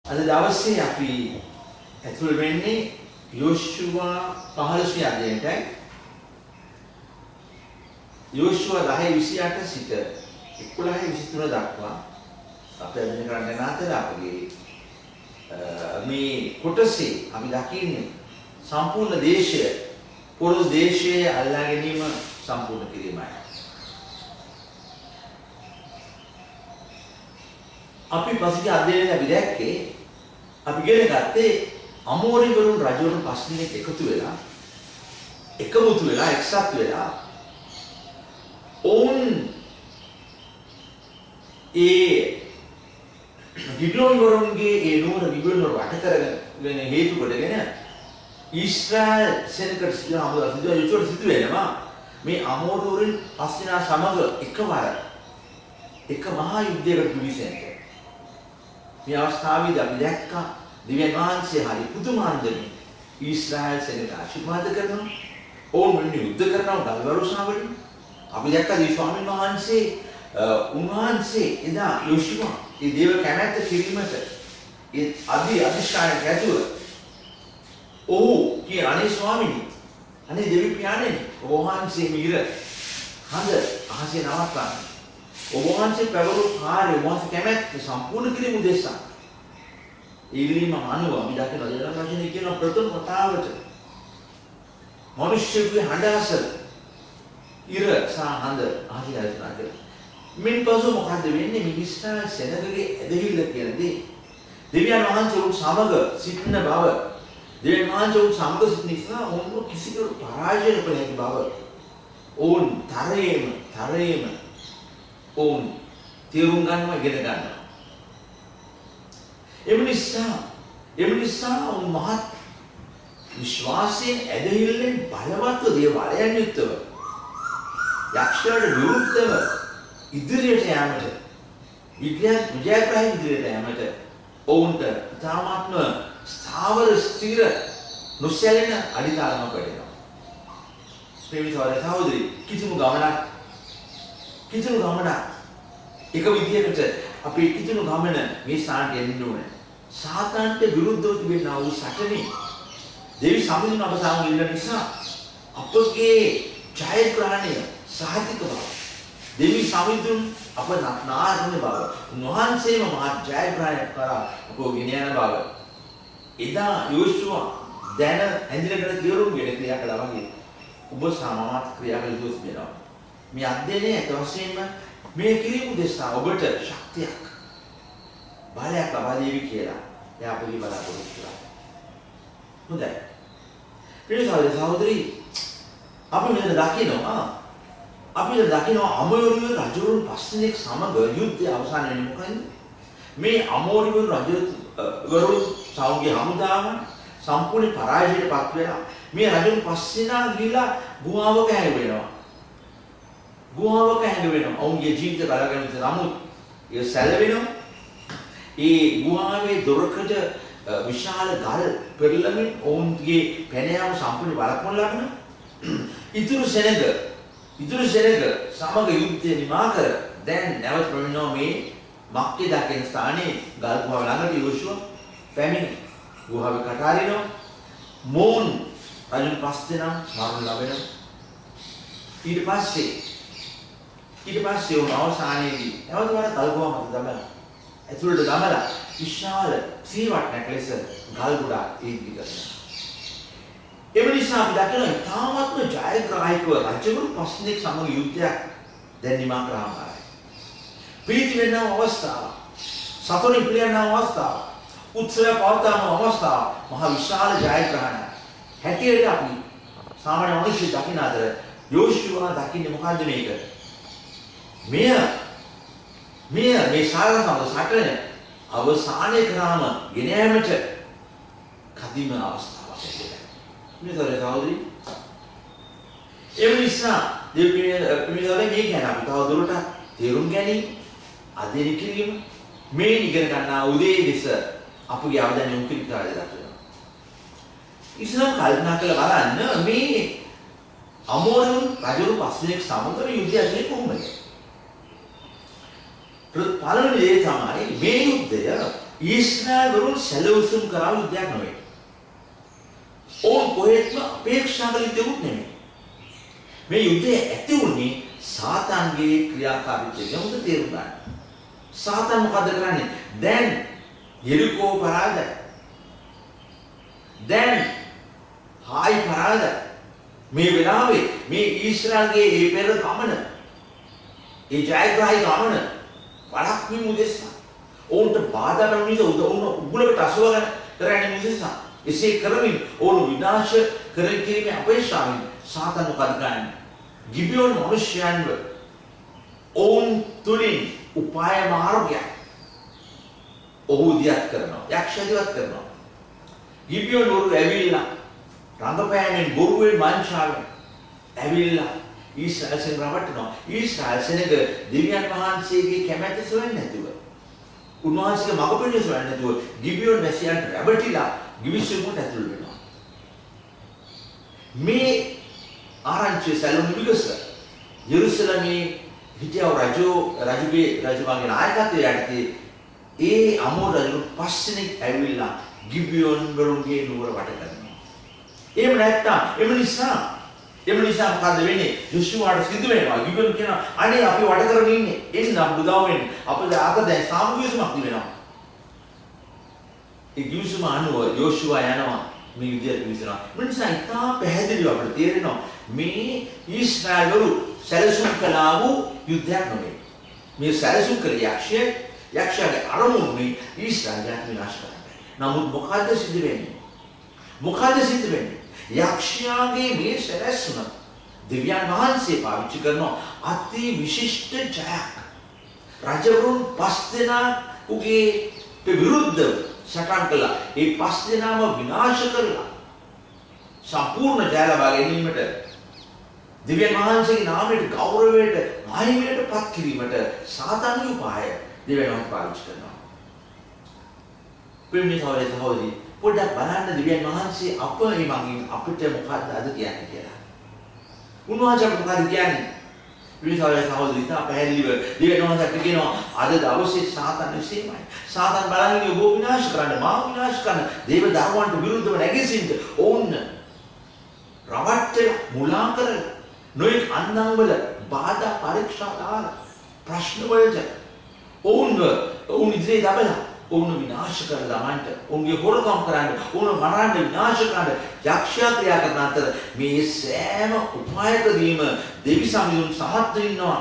අද දවසේ අපි ඇතුල් වෙන්නේ යෝෂුවා 15 අධ්‍යයනයටයි. යෝෂුවා 10:28 සිට 11:23 දක්වා අපි අධ්‍යයනය කරන්න අතර අපගේ මේ කොටසේ අපි දකින්නේ සම්පූර්ණ දේශය පොළොස් දේශයේ අල්ලා ගැනීම සම්පූර්ණ කිරීමයි. අපි පසුගිය අධ්‍යයනයේ අපි දැක්කේ අපි ඉගෙන ගත්තේ අමෝරිවරුන් රජවරුන් පස් දෙනෙක් එකතු වෙලා එකමුතු වෙලා එක්සත් වෙලා ඔවුන් ඒ බිබ්ලෝන් වරුන්ගේ ඒ නුවර බිබ්ලෝන් වරු වට කරගෙන හේතු කොටගෙන ඊශ්‍රායල් සෙනඟට සිදු වෙනවා මේ අමෝරිවරුන් පස් දෙනා සමග එකවර එක මහා යුද්ධයකට පිවිසෙන්න. මේ අවස්ථාවේදී අපි දැක්කා දිව්‍යන් වහන්සේ හරි පුදුමාන්දමින් ඊශ්‍රායල් සෙනඟට ආශිර්වාද කරනවා. ඕන් වෙන යුද්ධ කරනවා ගල්වරුසාවලින්. අපි දැක්කා දී ස්වාමීන් වහන්සේ උන්වහන්සේ එදා යෝෂුවා ඒ දේව කැමැත්ත කිරීමට ඒ අධිෂ්ඨානයක් ඇතුව ඔහු කිය අනේ ස්වාමීනි අනේ දෙවි පියාණෙනි ඔබ වහන්සේ මිහිර හඳ අහසේ නවත්වන්න. ඔබ වහන්සේ පැවරු කාර්ය වහන්සේ කැමැත්ත සම්පූර්ණ කිරීම උදෙසා ඊගලිම අනුව අපි දකින රජරජනේ කියන ප්‍රථම කතාවට මිනිස්සුගේ හඬ අසල ඉර සහ හඳ අහසේ ඇතුළත මින් පසු මොකද වෙන්නේ මේ ඊශ්‍රායල් සෙනඟගේ ඇදහිල්ල කියන්නේ දෙවියන් වහන්සේ උන් සමග සිටින බව දෙවියන් වහන්සේ උන් සමග සිටින නිසා ඔවුන් කිසිකරු පරාජය කළ හැකි බව ඔවුන් තරේම ඔවුන් තේරුම් ගන්නවා ඉගෙන ගන්නවා. එම නිසා ඔවුන් මහත් විශ්වාසයෙන් ඇදහිල්ලෙන් බලවත්ව දේවාලයන් යුක්තව යක්ෂයාට විරුද්ධව ඉදිරියට යාමට විජයග්‍රාහී ඉදිරියට යාමට ඔවුන්ට ඉතාමත්ම ස්ථාවර ස්ථිර නොසැලෙන අඩිතාලමක් වැඩෙනවා. ප්‍රේමිතවරේ සහෝදරි කිසිම ගමනක් එක විදියකට අපේ කිතුණු ගමන මේ ස්ථානට එන්න ඕනේ. සාතාන්ට විරුද්ධව තිබෙනා වූ සටනේ දෙවි සමිඳුන් අප සමග ඉන්න නිසා අපගේ ජයග්‍රහණය සාහිතික බව දෙවි සමිඳුන් අප නාරණ බව උන්වහන්සේම මහා ජයග්‍රහණයක් කරා අපව ගෙන යන බව එදා යෝෂුවා දැන ඇඳිනකට තියරුම්ගෙන ක්‍රියා කළා වගේ ඔබ සමමත් ක්‍රියා කළ යුතු වෙනවා. මේ අධ්‍යයනයේ අත වශයෙන්ම මේ කිරීම උදෙසා ඔබට ශක්තියක් බලයක් ලබා දෙවි කියලා එයා අපගේ බලාපොරොත්තු වෙනවා. හොඳයි. ප්‍රිය සහෝදරි අපි මෙතන දකිනවා අමෝරිවරු රජවරුන් පස් දෙනෙක් සමග යුද්ධය අවසන් වෙන්නේ මොකද? මේ අමෝරිවරු රජවරු සෞන්ගේ හමුදාව සම්පූර්ණ පරාජයට පත් වෙලා මේ රජවරුන් පස් දෙනා ගිහිලා ගුහාවක හැංගෙනවා. ඔවුන්ගේ ජීවිත ගලගෙන නමුත් ඒ සැලවෙනවා. ඒ ගුහාවේ දොරකඩ විශාල ගල් පෙරළමින් ඔවුන්ගේ පැන යාම සම්පූර්ණ බලපොන් ලබන ඉතුරු සෙනඟ සමග යුද්ධය නිමා කර දැන් නැවත ප්‍රමිනෝ මේ මක්කේ දකින ස්ථානයේ ගල් ගුහාව ළඟට යෝෂුවා පැමිණි ගුහාවේ කටාරිනවා මෝන් රජුන් පස් දෙනා මරණ ලැබෙනවා. ඊට පස්සේ උන් අවසානයේදී නැවත වර තල්ගුවා මත දමලා ඇතුළට දමලා විශාල සීවට්ටක් ලෙස ගල් ගොඩක් ඒකී කරනවා. ඒ නිසා අපි දකිනවා තාමත්ම ජයග්‍රාහීව රජවරු පස් දෙනෙක් සමග යුද්ධයක් දැන් නිමා කරාමයි. ප්‍රීති වෙන අවස්ථාව, සතුටින් පිළියන අවස්ථාව, උත්සව පවත්වන අවස්ථාව මහා විශාල ජයග්‍රහණයක්. හැටියට අපි සාමාන්‍ය මිනිස්සු දකින අතර යෝෂුවා දකින්නේ මොකද්ද මේක? මේ සාරසම සටන අවසානයේ කරාම ගෙන යාමට කදිම අවස්ථාවක් ලැබෙනවා. මේ සහෝදරි ඒ නිසා දෙවියන්ගේ මේ ගැන අපි තවදුරටත් තේරුම් ගැනීම අධ්‍යයනය කිරීම මේ ඉගෙන ගන්නා උදේ දෙස අපගේ අවධානය යොමු කිරීමට වෙනවා. ඉස්ලාම් කල්පනා කරලා බලන්න මේ අමෝරිවරුන් රජවරු පස් දෙනෙක් සමග යුද්ධය ඇතුලේ කොහොමද? පළවෙනි දේ තමයි මේ යුද්ධය ඊශ්‍රායල් වරුන් සැලසුම් කරා යුද්ධයක් නෙවෙයි. ඕන් කොහෙත්ම අපේක්ෂා කළ යුද්ධයක් නෙමෙයි. මේ යුද්ධය ඇති වුණේ සාතන්ගේ ක්‍රියාකාරීත්වය. මොකද තේරුම් ගන්න. සාතන් මොකද කරන්නේ? දැන් යෙරිකෝ පරාදයි. දැන් හායි පරාදයි. මේ වෙලාවේ මේ ඊශ්‍රායල්ගේ මේ පෙර ගමන, ඒ ජයග්‍රහී ගමන වරක් වීම උදෙසා ඔවුන්ට බාධා කරන නිසා උගලකට අසුව කරන්නේ උදෙසා එසේ කරමින් ඔවුන් විනාශ කර කිරීමේ අපේක්ෂාවෙන් සාතන් මොකද කරන්නේ? ගිබියෝන් මිනිසයන්ව ඔවුන් තුලින් උපාය මාර්ගයක් ඔහු දියත් කරනවා. යක්ෂයදිවත් කරනවා. ගිබියෝන් වරු ඇවිල්ලා රංගපෑමෙන් බොරුවෙන් මංචාවෙන් ඇවිල්ලා ඊශ්‍රායල් සෙනඟ රවට්ටනවා. ඊශ්‍රායල් සෙනඟ දෙවියන් වහන්සේගේ කැමැත්ත සොයන්නේ නැතුව, උන්වහන්සේගේ මඟ පෙන්වීම සොයන්නේ නැතුව ගිබියෝන් වැසියන්ට රැවටිලා ගිවිසුමුට ඇතුල් වෙනවා. මේ ආරංචිය සැලුම් විගස යෙරුසලමේ හිටියව රජුගේ නායකත්වයේ යටතේ ඒ අමෝර රජු පස්සෙනෙක් ඇවිල්ලා ගිබියෝන් වරුන්ගේ නුවර වට කරනවා. එහෙම නිසා මොකද වෙන්නේ? යොෂුවාට සිද්ධ වෙනවා. ගිබියෝන් කියනවා අනේ අපි වට කරගෙන ඉන්නේ. එන්න අපි උදව් වෙන්න. අපිට අද දැන් සාමුගියසමක් වෙනවා. ඒ ගිවිසුම අනුව යොෂුවා යනවා මේ විදියට විසනවා. ඒ නිසා ඉතා පැහැදිලිව අපිට තේරෙනවා මේ ඊශ්‍රායල් වරු සැලසුම් කළා වූ යුද්ධයක් නෙවෙයි. මේ සැලසුම් කළ යක්ෂයාගේ අරමුණේ ඊශ්‍රායල් ජාතිය විනාශ කරන්න. නමුත් මොකද සිද්ධ වෙන්නේ? යක්ෂයාගේ මේ සැලසුම දෙවියන් වහන්සේ පාවිච්චි කරන අති විශිෂ්ට ජයක්. රජවරුන් 5 දෙනාගේ විරුද්ධව සටන් කළා. ඒ 5 දෙනාම විනාශ කරලා සම්පූර්ණ ජය ලබා ගැනීමට දෙවියන් වහන්සේගේ නාමයට ගෞරවයට මහිමයට පත් කිරීමට සාතන්ගේ උපාය දෙවියන් වහන්සේ පාවිච්චි කරනවා. ප්‍රේමී සහෝදරී පොඩ්ඩක් බලන්න දෙවියන් වහන්සේ අපේ මගින් අපිට මොකක්ද අද කියන්නේ කියලා. උන්වහන්සේ අපට මොකද කියන්නේ? ප්‍රේමී සහෝදරී තා පැහැදිලිව දෙවියන් වහන්සේ අපිට කියනවා අද දවසේ සාතන් විසීමයි. සාතන් බලන්නේ ඔබ විනාශ කරන්න, මාව විනාශ කරන්න, දේව දරුවන්ට විරුද්ධව නැගිටින්න ඕන්න. රවට්ටලා මුලා කරලා නොයෙක් අන්දම් වල බාධා පරීක්ෂා දාලා ප්‍රශ්න වලට ඔවුන් ඉදිරියේ දබලා ඔවුන් විනාශ කරලා දාන්නට, ඔවුන්ගේ හොරකම් කරන්න, ඔවුන් මරන්න විනාශ කරන්න යක්ෂයා ක්‍රියා කරන අතර මේ සෑම උපායකදීම දෙවි සමිඳුන් සමත් වෙනවා.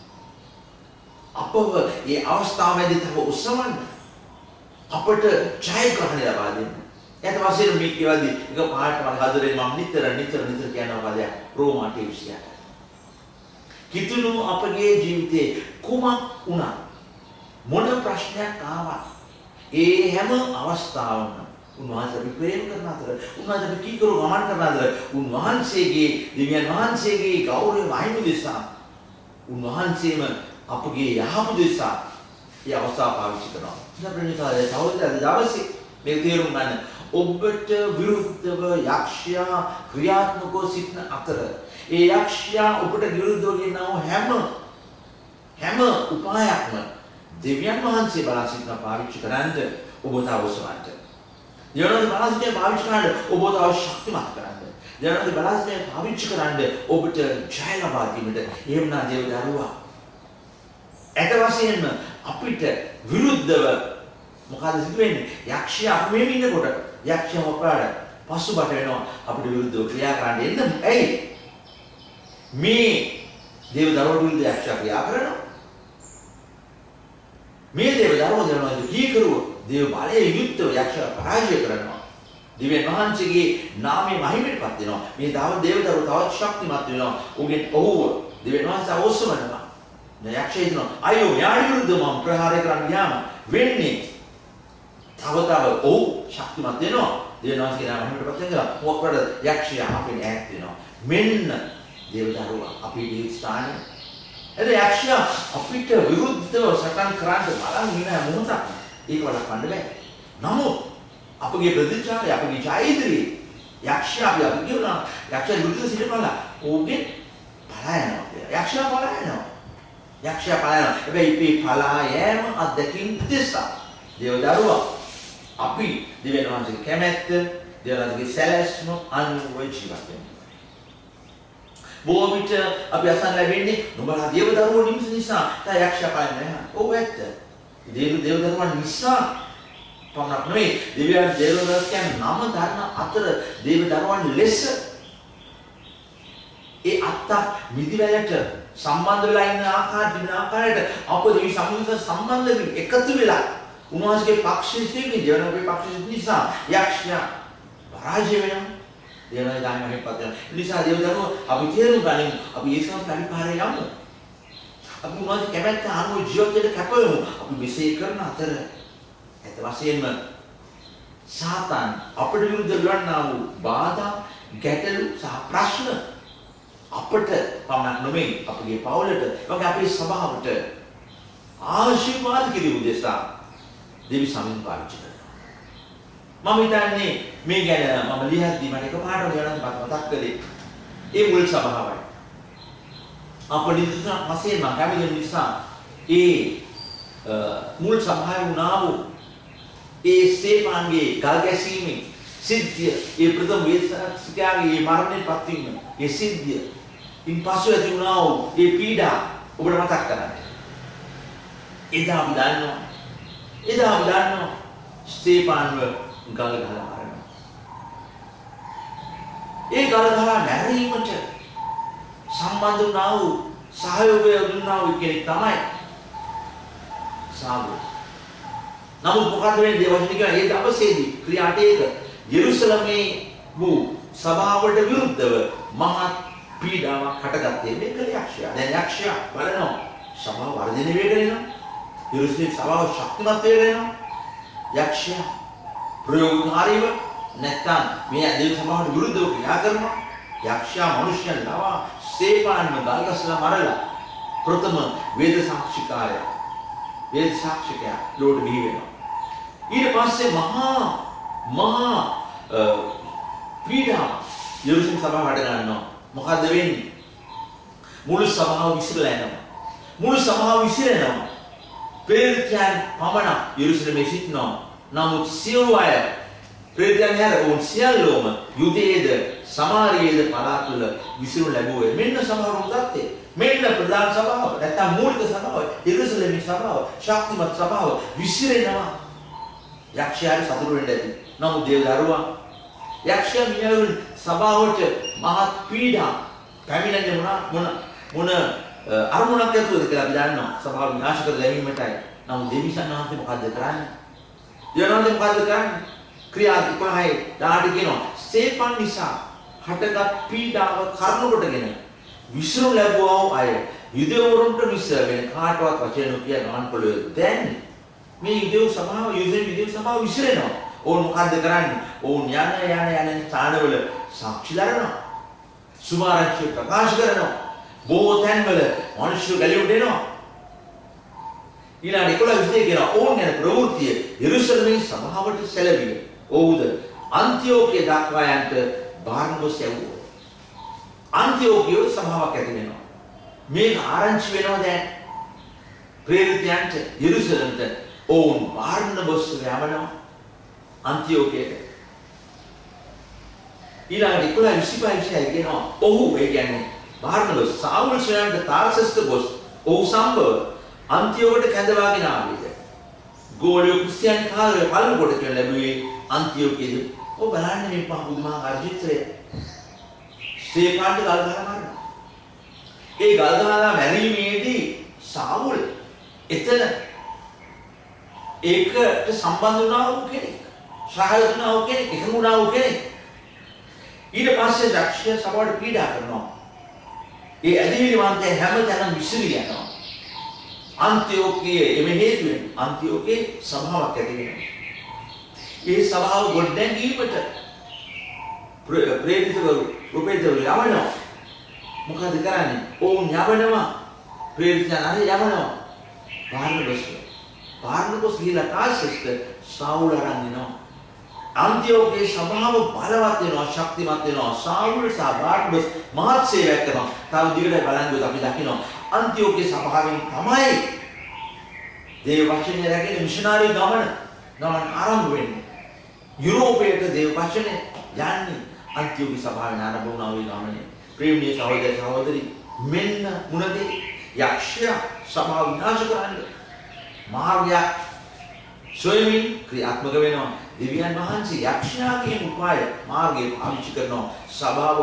අපව මේ අවස්ථාවේදී තව උස්සවන්න, අපට ජයග්‍රහණය ලබා දෙන්න. ඒත් වශයෙන් මේ කියවදී එක පාට මම හදරේ මම නිතර කියනවා පදයක් රෝමා ටෙවිසියට. කිතුණු අපගේ ජීවිතේ කුමක් වුණා මොන ප්‍රශ්නයක් ආවා ඒ හැම අවස්ථාවකම උන්වහන්සේ අපි ප්‍රේම කරන අතර, උන්වහන්සේ අපි කීකරු ගමන් කරන අතර, උන්වහන්සේගේ දෙවියන් වහන්සේගේ ගෞරවය වහිනු දෙසා උන්වහන්සේම අපගේ යහපත දෙසා ඒ අවස්ථාව පාවිච්චි කරනවා. ඉතින් සහෝදරයෝ දවසේ මේ තේරුම් ගන්න ඔබට විරුද්ධව යක්ෂයා ක්‍රියාත්මකව සිටින අතර ඒ යක්ෂයා ඔබට විරුද්ධව ගෙනව හැම උපායක්ම දෙවියන් වහන්සේ බලා සිටින පාවිච්චි කරන්ද ඔබ තවසවන්ට. දෙවියන් වහන්සේ පාවිච්චි කරන්න ඔබ තව ශක්තිමත් කරන්න. දෙවියන් වහන්සේ පාවිච්චි කරන්න ඔබට ජය ලබා දීමට. එහෙම නම් දේව දරුවා ඇත වශයෙන්ම අපිට විරුද්ධව මොකද සිදු වෙන්නේ? යක්ෂයා අපි මෙහෙම ඉන්නකොට යක්ෂයා අපරාධ පසුබට වෙනවා අපිට විරුද්ධව ක්‍රියා කරන්න එන්න. ඇයි? මේ දේව දරුවෝ විරුද්ධ යක්ෂයා ක්‍රියා කරනවා. මේ දේව දරුවෝ දෙනවා කීකරුව දේව බලයේ යුක්තව යක්ෂයා පරාජය කරනවා. දිව්‍යන් වහන්සේගේ නාමයේ මහිමයටපත් වෙනවා. මේ දේව දරුවෝ තවත් ශක්තිමත් වෙනවා. ඔහුව දිව්‍යන් වහන්සේ අවශ්‍යමනවා. යක්ෂයා හිතනවා අයියෝ යාට විරුද්ධව මම ප්‍රහාරය කරන්න ගියාම වෙන්නේ තව ඔහු ශක්තිමත් වෙනවා. දෙවියන්වහන්සේ නම හිමිටපත් වෙනවා. මොකද යක්ෂයා අපෙන් ඈත් වෙනවා. මෙන්න දේව දරුවා අපේ ජීවිත ස්ථානයේ. එද යක්ෂයා අපිට විරුද්ධව සටන් කරන්න බලන් ඉන්න මොහොතක් ඒක වළක්වන්න බෑ. නමුත් අපගේ ප්‍රතිචාරය අපගේ ජය ඉදිරියේ යක්ෂයා අපි කියනවා යක්ෂයා විරුද්ධව සිටපලා ඕකේ පලායනවා කියලා. යක්ෂයා පලායනවා. හැබැයි මේ පලා යෑම අත්දැකීම් දෙසා දේව දරුවා අපි දෙවියන් වහන්සේගේ කැමැත්ත, දෙවියන් වහන්සේගේ සැලැස්ම අනුව ජීවත් වෙනවා. බොහෝ විට අපි අසන්න ලැබෙන්නේ නුඹලා දේව දරුවෝ නිසා තා යක්ෂයා පාන්නේ නැහැ. ඔව් ඇත්ත. දේව දරුවන් නිසා පමණක් නෙවෙයි දෙවියන් දේව දරුවෝ කියන්නේ නම ධර්ම අතර දේව දරුවන් ලෙස ඒ අත්ත මිදිවැලට සම්බන්ධ වෙලා ඉන්න ආකාරයට අප දෙවි සම්බන්ධ එකතු වෙලා උන්වහන්සේගේ පක්ෂයේ තියෙන ජනපේ පක්ෂයේ නිසා යක්ෂයා පරාජය වෙනවා. දේවනා ගාමෙන් පත් වෙනවා. නිසා දේව දරුවෝ අපි තේරුම් ගනිමු. අපි ඒසම පරිපාරේ යමු. අපි උන්වහන්සේ කැමැත්ත අනුව ජීවිතයට කැපවෙමු. අපි මෙසේ කරන අතර ඇත්ත වශයෙන්ම සාතන් අපට විරුද්ධ වන්නා වූ බාධා, ගැටලු සහ ප්‍රශ්න අපට පමණක් නෙමෙයි අපගේ පවුලට, වගේ අපේ සභාවට ආශිර්වාද කිරීම උදෙසා දෙවි සමින් පාවිච්චි කරනවා. මම හිතන්නේ මේ ගැන මම ලියද්දි මට එකපාරටම යනත් මතක් කළේ ඒ මුල් සභාවයි. අපේ දින පස්සේ මම කැමති නිසා ඒ මුල් සභාවේ වුණා වූ ඒ ස්තේෆාන්ගේ ගල් ගැසීමේ සිද්ධිය, ඒ ප්‍රථම වේදසාරකයාගේ මරණයට පත්වීම, ඒ සිද්ධිය ඉන්පසු ඇති වුණා වූ ඒ පීඩා ඔබට මතක් කරගන්න. එදා අපි දන්නවා ස්තේෆාන්ව ගල් ගහලා මරනවා. ඒ ගල් ගහලා මැරීමට සම්බන්ධ වුණා වූ සහයෝගය දුන්නා වූ කෙනෙක් තමයි සාවුල්. නමුත් මොකද වෙන්නේ දේවචන කියන ඒ දවසේදී ක්‍රියා 8 යෙරුසලමේ වූ සභාවට විරුද්ධව මහත් පීඩාවක් හටගත්තේ මේ කල යක්ෂයා. දැන් යක්ෂයා බලනවා සභාව වර්ධනය වෙගෙන යනවා. යෙරුසලේ සභාව ශක්තිමත් වෙගෙන යනවා. යක්ෂයා ප්‍රයෝගකාරීව නැත්තම් මේ දේව සභාවට විරුද්ධව ක්‍රියා කරනවා. යක්ෂයා මිනිස්යන් ලවා ස්තේෆාන්ව ගල්ගසලා මරලා ප්‍රථම වේද සාක්ෂිකයා ලෝඩ බිහි වෙනවා. ඊට පස්සේ මහා පීඩා යෙරුසලම් සභාවට ගන්නවා. මොකද වෙන්නේ? මුළු සභාව විසිරලා යනවා. මුළු සභාව විසිරෙනවා. ප්‍රේතයන් පමණ යෙරුසලමේ සිටිනවා. නමුත් සියලු අය ප්‍රේතයන් හැර වුන් සියල්ලෝම යුදේද සමාරියේද පළාත් වල විසිරු ලැබුවේ. මෙන්න සභාව උදත්තේ. මෙන්න ප්‍රධාන සභාව. නැත්නම් මූලික සභාව. යෙරුසලමේ සභාව, ශක්තිමත් සභාව විසිරෙනවා. යක්ෂයාට සතුටු වෙන්න ඇති. නමුත් දේව දරුවා යක්ෂයා මියවුන් සභාවට මහත් පීඩා පැමිණෙන්නේ මොන අරමුණක් ඇතුළද කියලා අපි දන්නවා. සභාව විනාශ කර දැමීමටයි. නමුත් දෙවියන් වහන්සේ මොකද්ද කරන්නේ? දෙවියන් වහන්සේ මොකද්ද කරන්නේ? ක්‍රියා 11 දාඩි කියනවා. ස්තේෆාන් නිසා හටගත් පීඩාව කරුණු කොටගෙන විසිරු ලැබුවා අය යුදෙවරුන්ට මිස වෙන කාටවත් වචන නොකිය ගමන් කළේ. දැන් මේ යුදෙව් සභාව විසිරෙනවා. ඕන් මොකද්ද කරන්නේ? ඕන් යන ස්ථානවල සාක්ෂි දරනවා. සුමාරච්චි ප්‍රකාශ කරනවා. බොහෝ තැන්වල මිනිස්සු ගැලෙුට එනවා. ඊළඟ 11 කියනවා ඕන් යන ප්‍රවෘත්තිය යෙරුසලමේ සභාවට සැලවිය. ඔව්ද අන්තිෝකිය දක්වා යන්ට බාර්නබස් යවුවා. අන්තිෝකිය සභාවක් ඇති වෙනවා. මේක ආරංචි වෙනවා දැන් ප්‍රේරිතයන්ට යෙරුසලමට ඕන් බාර්නබස් යවනවා අන්තිෝකියට. ඊළඟට 11:25 කියනවා ඔහු ඒ කියන්නේ බාර්නබස් සාවුල් සොයන්ට තාර්සස්ට ගොස් ඔහු සම්භව අන්තිෝකට කැඳවාගෙන ආවේද. ගෝලියෝ ක්‍රිස්තියානි කාලේ පළමු කොට කියන ලැබුවේ අන්තිෝකියද. ඔබ බලන්න මේ පුදුමාකාර චිත්‍රය. ස්තේෆාන්ට ගල් ගහලා මරනවා. ඒ ගල් ගහලා මැරීමේදී සාවුල් එතන ඒකට සම්බන්ධ වුණා වූ කෙනෙක්. සහාය දුන්නා වූ කෙනෙක්, එකඟ වුණා වූ කෙනෙක්. ඊට පස්සේ යක්ෂයා සභාවට පීඩා කරනවා. ඒ ඇදහිලිවන්තය හැමතැනම විසිරී යනවා. අන්තිෝකියේ එමෙ හේතුවෙන් අන්තිෝකියේ සභාවක් ඇති වෙනවා. ඒ සභාව ගොඩනැගීමට ප්‍රේරිතවරු යවනවා. මොකද කරන්නේ? ඕන් යවනවා. ප්‍රේරිතයන් අර යවනවා. බාර්නබස් ගිහිලා තාර්සස්ට සාවුල් අරන් එනවා. අන්තිෝකියේ සභාව බලවත් වෙනවා, ශක්තිමත් වෙනවා. සාවුල් සහ බාර්නබස් මහත් සේවයක් කරනවා. තව දිගට බලන් අපි දකිනවා අන්තිෝකියේ සභාවෙන් තමයි දේව වචනය රැගෙන මිෂනාරි ගමන ගමන් ආරම්භ වෙන්නේ. යුරෝපයට දේව වචනේ යන්නේ අන්තිෝකි සභාවේ ආරම්භ වුණා ওই ගමනේ. ප්‍රේමීය සහෝදර සහෝදරි මෙන්න මුණදේ යක්ෂයා සභාව විනාශ කරන්න මාර්ගයක් සොයමින් ක්‍රියාත්මක වෙනවා. දෙවියන් වහන්සේ යක්ෂයාගේ උපාය මාර්ගය පාවිච්චි කරනවා. සභාව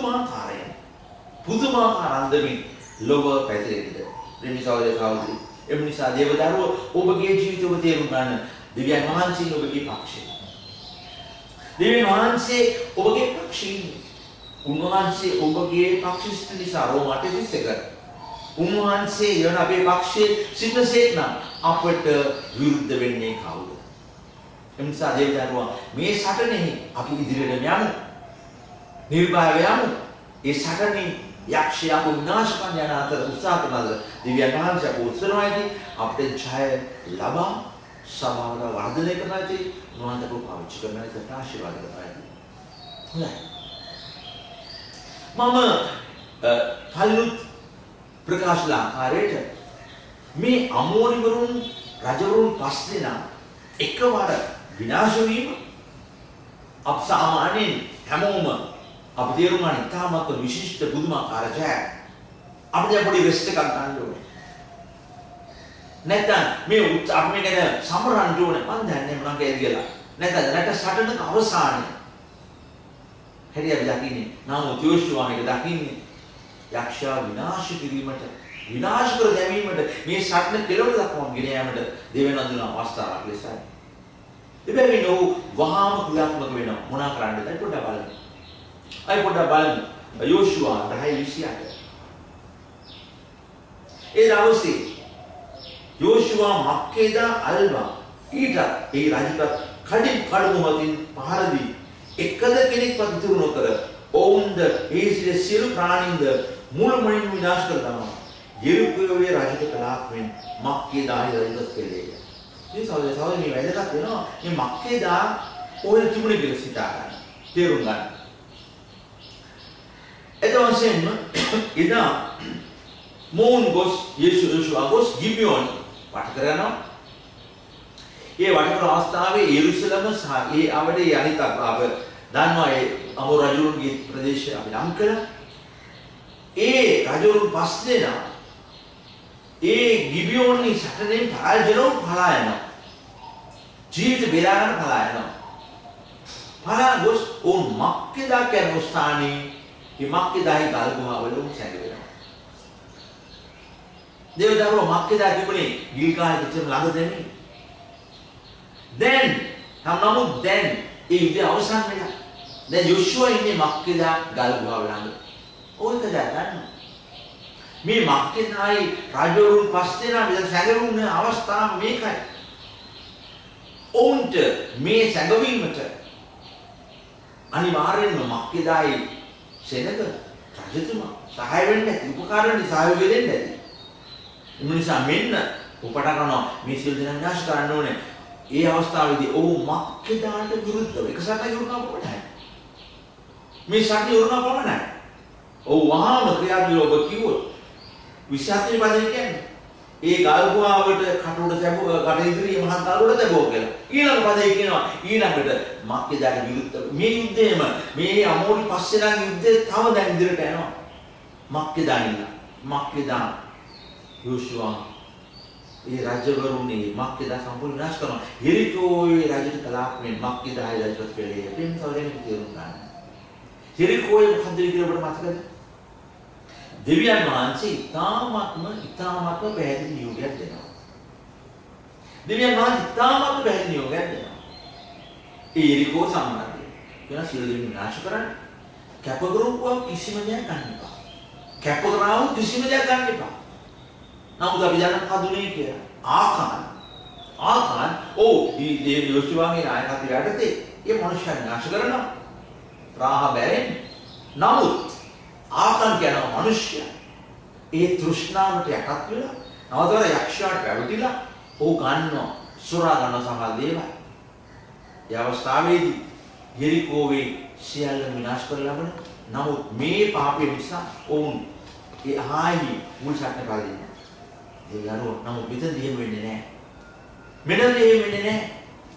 පුදුමාකාර අන්දමින් ලොව පැතිරෙන්න. ප්‍රේමීය සහෝදර සහෝදරි එම නිසා දේවදරුවෝ ඔබගේ ජීවිතය ඔබ තේරුම් ගන්න. දෙවියන් වහන්සේ ඔබගේ පක්ෂේ. දෙවියන් වහන්සේ ඔබගේ පක්ෂේ. උන්වහන්සේ ඔබගේ පක්ෂිත නිසා රෝම 8:21. උන්වහන්සේ යන අපේ පක්ෂයේ සිටසේක් නම් අපට විරුද්ධ වෙන්නේ කවුද? ඒ නිසා දේවදරුවා මේ සටනේ අපි ඉදිරියට යමු. නිර්භය යමු. ඒ සටනේ යක්ෂයා විනාශ කරන්න යන අතර උත්සාහ කරනද දෙවියන් වහන්සේ අප උත්සාහයේදී අපේ ඡාය ලබා සමාන වර්ධනය කරන්නයි උන්වහන්සේ පාවිච්චි කරන එක ආශිර්වාද කරනවා. මම කලින් ප්‍රකාශ කළ ආකාරයට මේ අමෝරිවරුන් රජවරුන් පස් දෙනා එකවර විනාශ වීම අප සාමාන්‍යයෙන් හැමෝම අප තේරුම් ගන්න ඉතාමත් විශිෂ්ට පුදුමාකාර ජයක්. අපිට පොඩි රෙස්ට් එකක් ගන්න ඕනේ. නැත්නම් මේ අපි මේ ගැන සමරන්න ඕනේ. මම දන්නේ මොනවද කියලා. නැත්නම් රට සටනක අවසානයේ හැරි අපි දකින්නේ නමුත් යෝෂුවා මේක දකින්නේ යක්ෂයා විනාශ කිරීමට විනාශ කර දැමීමට මේ සටන කෙලවර දක්වාම ගෙන යාමට දෙවියන් අඳුන අවස්ථාවක් ලෙසයි. එබැවින් ඔහු වහාම ක්‍රියාත්මක වෙනවා. මොනා කරන්නද? පොඩ්ඩක් බලන්න. අය පොඩ්ඩක් බලන්න. යෝෂුවා 10:28. ඒ දවසේ යෝෂුවා මක්කේදා අල්වා ඊට ඒ රජුට කඩින් කඩමුවතින් පහර දී එකද කෙනෙක්වත් ඉතුරු නොකර ඔවුන්ද ඒ සියලු ප්‍රාණීන්ද මුළුමනින්ම විනාශ කර දමනවා. යෙරුකෝවේ රජුට කලාක් මෙන් මක්කේදා රජුට කෙලෙය. මේ සහෝදර මේ වැදගත් වෙනවා. මේ මක්කේදා ඔය තිබුණේ කියලා සිතා ගන්න. තේරුම් ගන්න. එතකොටම ඉදා මෝන් ගොස් යේෂුවා ගොස් ගිබියෝන් වට කරනවා. ඒ වට කරන අවස්ථාවේ යෙරුසලම සහ ඒ අවඩේ අනිත් අප දන්නවා ඒ අමෝර රජුන්ගේ ප්‍රදේශය අපි නම් කළා. ඒ රජවරුන් පස් දෙනා ඒ ගිබියෝන්ගේ සටනෙන් පරාජයව පලා යනවා. ජීවිත බේරා ගන්න පලා යනවා. පලා ගොස් ඕ මක්කේදා කියන ස්ථානයේ මේ මක්කේදායි ගල්ගුහාවල සැඟවෙනවා. දේවදරුවෝ මක්කේදා තිබුණේ ගිල්ගාල් පිටම ළඟ දෙන්නේ. දැන් නමුත් දැන් ඒ යුද්ධය අවසන් වෙලා. දැන් යෝෂුවා ඉන්නේ මක්කේදා ගල්ගුහාව ළඟ. ඕක දැනගන්න. මේ මක්කේදායි රජවරුන් පස් දෙනා මෙතන සැඟවුණ අවස්ථාව මේකයි. ඔවුන්ට මේ සැඟවීමට අනිවාර්යෙන්ම මක්කේදායි සෙනග රජතුමා සහාය වෙන්නේ නැති උපකාර වෙන්නේ සහයෝගය දෙන්නේ නැති. ඒ නිසා මෙන්න උපට කරනවා මේ සියලු දෙනා විනාශ කරන්න ඕනේ. ඒ අවස්ථාවේදී ඔව් මක්කේදාට විරුද්ධව එක සටනක යුරුනා පමණයි. මේ සටනේ යුරුනා පමණයි. ඔව් වහාම ක්‍රියාත්මක ඔබ කිව්වොත් 27 පදේ කියන්නේ ඒ ගල්ගුහාවට කටුඩ තැබුව කට ඉදිරියේ මහත් ගල්ගුහාවට තැබුවා කියලා. ඊළඟ පදේ කියනවා ඊළඟට මක්කේදාට විරුද්ධව මේ යුද්ධයේම මේ අමෝරි පස්සේලාගේ යුද්ධය තව දැන් ඉදිරියට යනවා. මක්කේදා යෝෂුවා ඒ රජවරුන්ගේ මක්කේදා සම්පූර්ණ විනාශ කරනවා. යෙරිකෝයේ රජුට කලාප මෙන් මක්කේදායි රජුට පෙළේ. පින් සවරෙන් තේරුම් ගන්න. යෙරිකෝයේ මොකද කියලා ඔබට මතකද? දෙවියන් වහන්සේ ඉතාමත්ම පැහැදිලි නියෝගයක් දෙනවා. දෙවියන් වහන්සේ ඉතාමත්ම පැහැදිලි නියෝගයක් දෙනවා. ඒ යෙරිකෝ සම්බන්ධයෙන් වෙන සියලු දේ විනාශ කරන්න. කැපකරුවක් කිසිම දෙයක් ගන්න එපා. කැපකරාව කිසිම දෙයක් ගන්න එපා. නමුත් අපි දන්න කඳුනේ කියලා. ආකාන් මේ යෝෂුවාගේ නායකත්වයට යටතේ මේ මනුෂ්‍යයන් විනාශ කරනවා. රාහ බැරෙන්නේ. නමුත් ආකන් කියනවා මිනිස්සු ඒ තෘෂ්ණාවට යටත් වෙලා නවතර යක්ෂයාට පැවතිලා ඕ ගන්නවා සුරා ගන්න සමහර දේවල්. ඒ අවස්ථාවේදී යෙරිකෝවේ සියල්ල විනාශ කරලම නමුත් මේ පාපය නිසා ඔවුන් ඒ ආයි මුල් සටන පාදින්නේ. ඒ යනවා නමුත් මෙතනදී එහෙම වෙන්නේ නැහැ. මෙතනදී එහෙම වෙන්නේ නැහැ.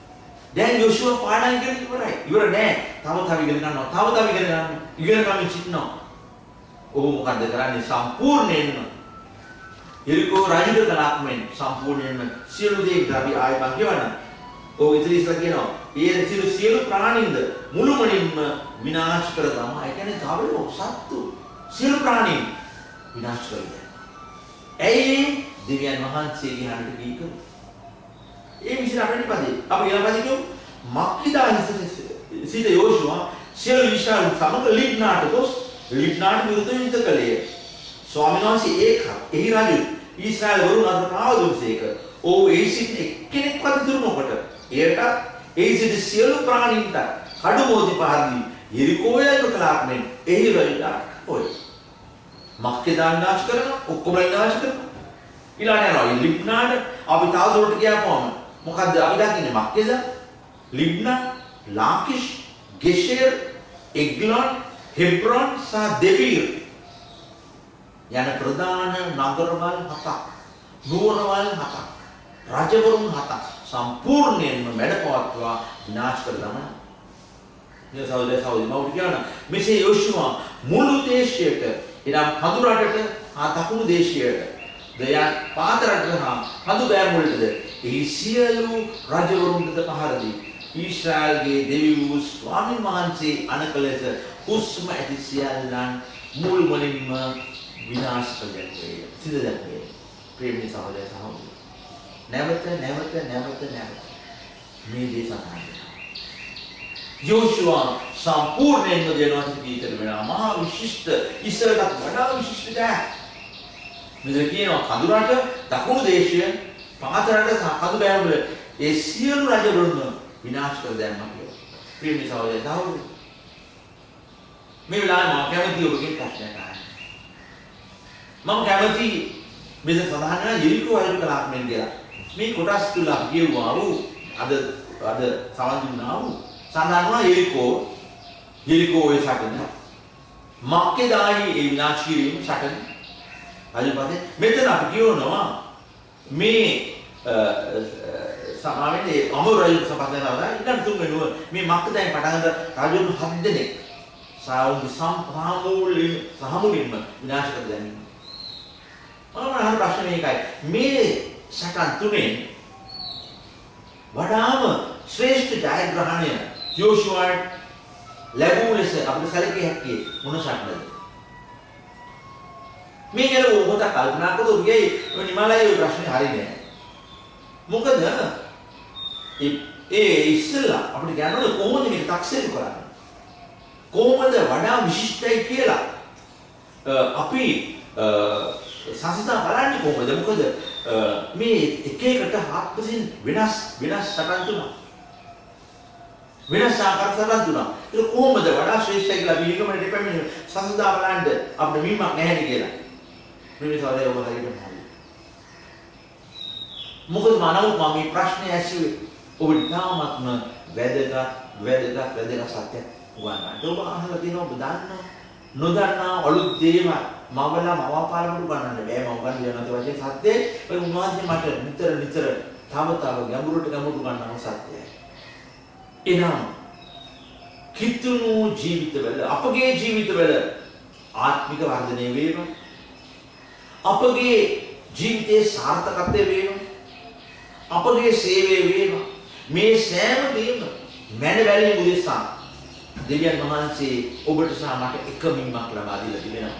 දැන් යෝෂුවා පාඩම් ඉගෙන ඉවරයි. ඉවර නෑ. තව ඉගෙන ගන්නවා. තව ඉගෙන ගන්නවා. ඉගෙන ගන්න සිටිනවා. ඔහු මොකද කරන්නේ? සම්පූර්ණයෙන්ම එරිකෝ රජුගේ කලාත්මෙන් සම්පූර්ණයෙන්ම සියලු දේ ග්‍රාවි ආයතන කියවන. ඔහු ඉතිරිසලා කියනවා. ඒ සියලු ප්‍රාණීන්ද මුළුමනින්ම විනාශ කර දමා. ඒ කියන්නේ ගාවලෝ සත්තු සියලු ප්‍රාණීන් විනාශ කරලා. ඇයි දෙවියන් වහන්සේගේ හඬට ගීකරු? ඒ විසිර අපිට පදේ. අපි ඊළඟ කියමු. මක්කිදා සිට යෝෂුවා සියලු ඉස්රායල් සමග ලිබ්නාට ගොස් ලිබ්නාට විරුද්ධව යුද්ධ කළේ. ස්වාමීන් වහන්සේ එහි රජු ඊශ්‍රායල් වරුන් අතට ආවදුසේක. ඔව් ඒ සිට එක්කෙනෙක්වත් ඉතුරු නොකොට එයට ඒ සිට සියලු ප්‍රාණීන්ට කඩුමෝදි පහරදී යෙරිකෝය කලාපෙන් එහි රජුට ඔය මක්කිදා විනාශ කරනවා ඔක්කොම විනාශ කරනවා. ඊළඟ යනවා ලිබ්නාට අපි තවදුරට ගියාම මොකද්ද අපි දකින්නේ මක්කේද ලිබ්නා ලාකිෂ් ගෙෂෙර් එග්ලොන් හෙබ්‍රොන් සහ දෙබීර් යන ප්‍රධාන නගරවල් හතක් නුවරවල් හතක් රජවරුන් හතක් සම්පූර්ණයෙන්ම මැඩපවත්වා විනාශ කර දමන. මේ සහෝදර මවුඩ කියන මෙසේ යෝෂුවා මුළු දේශයට එනම් හඳු රටට දකුණු දේශයට දයන් පාතරට හා හඳු බෑම් වලටද ඒ සියලු රජවරුන්ට පහර දී ඊශ්‍රායල්ගේ දෙවි වූ ස්වාමීන් වහන්සේ අනකලස හුස්ම ඇති සියල්ලන් මුල් මුලින්ම විනාශ කර දැක්වේ. සිද දැක්වේ. ප්‍රේමී සහෝදර සහෝදරි. නැවත මේ දේ සඳහන් යෝෂුවා සම්පූර්ණයෙන්ම දෙනවා කීතර වෙනවා. මහා විශිෂ්ට ඉස්සරකට වඩා විශිෂ්ට දෙයක්. මෙතන කියනවා කඳුරට දකුණු දේශය පාතරට කඳු බෑම් වල ඒ සියලු රජවරුන් විනාශ කර දැම්මා කියලා. ප්‍රේමී සහෝදර සහෝදරි. මේ වෙලාවේ මම කැමති ඔබගේ ප්‍රශ්නයක් අහන්න. මම කැමති මෙතන සඳහන් වෙන යෙරිකෝ අයුරු කලාපෙන් කියලා. මේ කොටස් තුල අපි කියුවා වූ අද සමන් දුන්නා වූ සඳහන් වුණා යෙරිකෝ ඒ සටන මක්කේදායි ඒ විනාශ කිරීම සටන අයිපතේ මෙතන අපි කියනවා මේ සමාවෙන්නේ අමෝරයු සපතනවා ඉතින් තුන්වෙනුව මේ මක්කේදායි පටන් ගන්න රාජුන් 7 දෙනෙක් සාමුලින්ම විනාශ කර දැමීම. මම ප්‍රශ්න මේකයි. මේ සටන් තුනෙන් වඩාම ශ්‍රේෂ්ඨ ජයග්‍රහණය යෝෂුවාට ලැබුණ ලෙස අපිට සැලකිය හැකි මොන සටනද? මේ ගැන ඔබට කල්පනා කරලා ඔබගේ නිමාලයේ ප්‍රශ්නේ හරියන්නේ නැහැ. මොකද ඒ ඉස්සෙල්ලා අපිට කියනවා කොහොමද මේක 탁සේරු කරන්නේ? කොහොමද වඩා විශිෂ්ටයි කියලා අපි සංස්ථා බලන්නේ කොහොමද? මොකද මේ එක එකට හත්පසින් වෙනස් සටන් තුනක් වෙනස් ආකාර සටන් තුනක්. ඒක කොහොමද වඩා ශ්‍රේෂ්ඨයි කියලා විහිකමකට දෙපැමිණ සංස්ථා බලන්න අපිට වීමක් නැහැ කියලා. මේ සාදේ ඔබ හරියට හරි. මොකද මනෝ මම මේ ප්‍රශ්නේ ඇසුවේ ඔබට තාමත්ම වැදගත් සත්‍යයක් උගන්වන්න. ඔබ අහලා තියෙනවා ඔබ දන්නවා නොදන්නා අලුත් දේම මවලා මවාපාලකට උගන්වන්න බෑ. මම උගන්වන යනත වශයෙන් සත්‍යය ඒ උන්වහන්සේ මට නිතර තව ගැඹුරට උගන්වන සත්‍යය. එනම් කිතුණු ජීවිතවල අපගේ ජීවිතවල ආත්මික වර්ධනය වේවා. අපගේ ජීවිතයේ සාර්ථකත්වය වේවා. අපගේ සේවය වේවා. මේ සෑම දෙයක්ම මැඩවැළේ උදෙසා දෙවියන් වහන්සේ ඔබට සහ මට එකමින්මක් ලබා දීලා තිබෙනවා.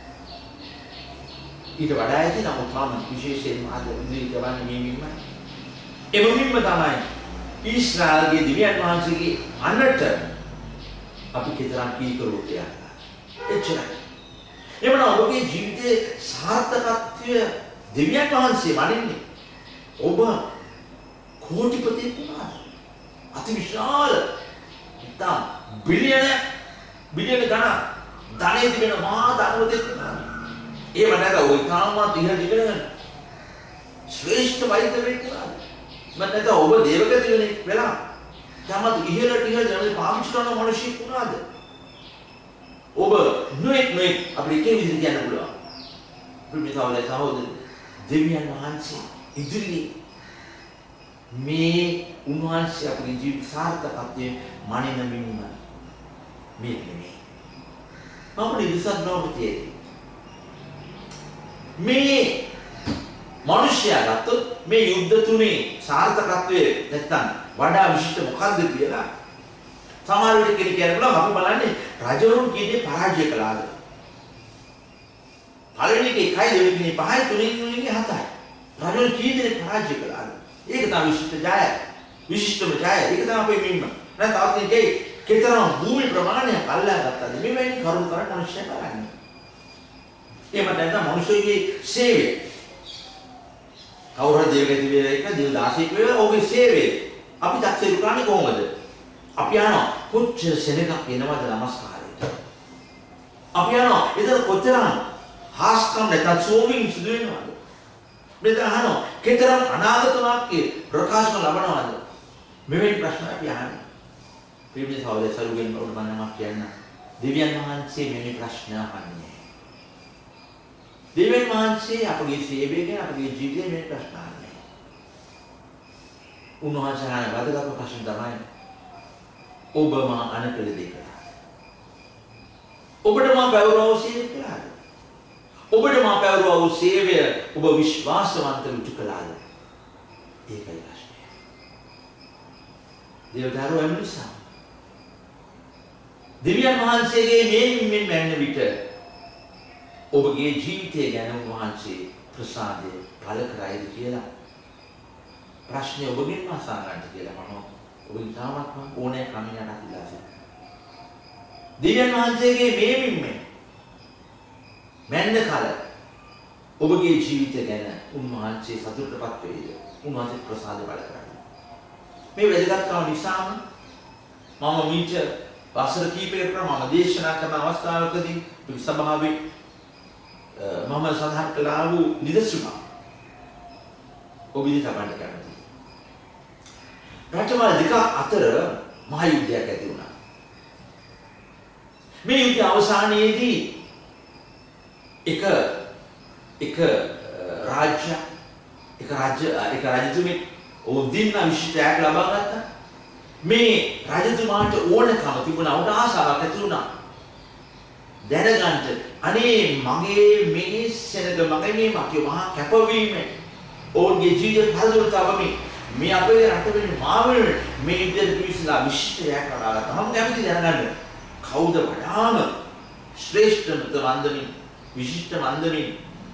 ඊට වඩා ඇති නමුත් මම විශේෂයෙන්ම අද ඉදිරි කරන්නේ මේ මින්මයි. එමුමින්ම තමයි ඊශ්‍රායල්ගේ දෙවියන් වහන්සේගේ අනට අපි කෙතරම් කීකරුවොත් යනවා. එච්චරයි. එවනම් ඔබගේ ජීවිතයේ සාර්ථකත්වය දෙවියන් වහන්සේ වඩින්නේ. ඔබ කෝටිපතියෙක් වුණාද? අති විශාල ඉතින් බිලියන ගණන් ධනෙ තිබෙන මහා ධනවතෙක් වුණාද? ඒ වඩා ඔය තාමත් ඉහළ ඉගෙන ශ්‍රේෂ්ඨ වෛද්‍යවරයෙක් වුණාද? මම ඔබ දේවගත කෙනෙක් වෙලා තාමත් ඉහළට යන පාවිච්චි කරන මිනිහෙක් වුණාද? ඔබ නොඑක් අපිට එකේ විදිහට කියන්න පුළුවන්. ප්‍රියතාවලේ සහෝදර දෙවියන් වහන්සේ ඉදිරියේ මේ උන්වහන්සේ අපේ ජීවිත සාර්ථකත්වයේ මනින මිනිම මේ නෙමෙයි. මම නිදසක් නොවතියි. මේ මිනිසයා ගත්තොත් මේ යුද්ධ තුනේ සාර්ථකත්වයේ නැත්තම් වඩා විශිෂ්ට මොකක්ද කියලා සමහර වෙලට කියනවා අපි බලන්නේ රජවරුන් කීයේ පරාජය කළාද? පළවෙනි එකේ 1යි දෙවෙනි එකේ 5යි තුනෙන් 7යි. රජවරුන් කීයේ පරාජය කළාද? ඒක තමයි විශිෂ්ට ජය. විශිෂ්ටම ජය. ඒක තමයි අපේ මෙන්න. නැත්නම් තවත් එකේ කතරම් භූමි ප්‍රමාණයක් අල්ලා ගත්තද? මේ වෙන්නේ කරුණ කරන මිනිස්සු බලන්නේ. එහෙම නැත්නම් මිනිස්සුගේ සේවය. කවුරු හරි දෙවියෙක් වේලා එක දෙව් 16ක් වේලා ඔහුගේ සේවය. අපි දැක්සේ කරන්නේ කොහොමද? අපි යනවා කොච්චර සෙනගක් එනවද නමස්කාරයට. අපි යනවා එතන කොච්චර හාස්කම් නැත්නම් සෝවින් සිදු වෙනවද? මෙතන අහනවා කතරම් අනාගත වාක්‍ය ප්‍රකාශන ලබනවද? මෙවැනි ප්‍රශ්න අපි අහන්නේ. ප්‍රේමී සහෝදරයන් උඩ මනමක් කියන්න. දෙවියන් වහන්සේ මෙවැනි ප්‍රශ්න අහන්නේ. දෙවියන් වහන්සේ අපගේ සේවය ගැන අපගේ ජීවිතේ මෙවැනි ප්‍රශ්න අහන්නේ. උන්වහන්සේ අහන වැදගත් ප්‍රශ්න තමයි ඔබ මා අනකල දෙක. ඔබට මා පැවරව සේවය කළාද? ඔබට මා පැවරව සේවය ඔබ විශ්වාසවන්ත විචු කළාද? ඒකයි ප්‍රශ්නය. දේවදරුවෝ එමුසා දෙවියන් වහන්සේගේ මේ මැන්න විට ඔබගේ ජීවිතය ගැන උන්වහන්සේ ප්‍රසාදය පළ කරයිද කියලා ප්‍රශ්නේ ඔබගෙන් අසා ගන්න කියලා මම ඔබ ඉතාමත්ම ඕනෑ කමිනට අතිලා සිටිනවා. දෙවියන් වහන්සේගේ මේ මැන්න කල ඔබගේ ජීවිතය ගැන උන්වහන්සේ සතුටටපත් වේද? උන්වහන්සේ ප්‍රසාද බල කරන්නේ. මේ වැදගත්කම නිසාම මම මීට වසර කිහිපයකට මම දේශනා කරන අවස්ථාවකදී සභාවේ මම සඳහන් කළා වූ නිදසුන ඔබ ඉදිරියට ගන්න කැමතියි. රටවල් දෙක අතර මහ යුද්ධයක් ඇති වුණා. මේ යුද්ධ අවසානයේදී එක රාජ්‍යතුමෙක් ඔවුන් විශිෂ්ටයක් ලබා ගත්තා. මේ රජතුමාට ඕනකම තිබුණා, උට ආසාවක් ඇති වුණා. දැනගන්න අනේ මගේ මේ සෙනග මගේ මේ මහා කැපවීම ඔවුන්ගේ ජීවිත පරිවර්තනය මේ අපේ රට වෙන මාවල මේ විදිහට පිවිසලා විශිෂ්ටයක් කරලා තමයි කැමති දැනගන්න. කවුද වඩාම ශ්‍රේෂ්ඨ වන්දමින් විශිෂ්ට වන්දමින්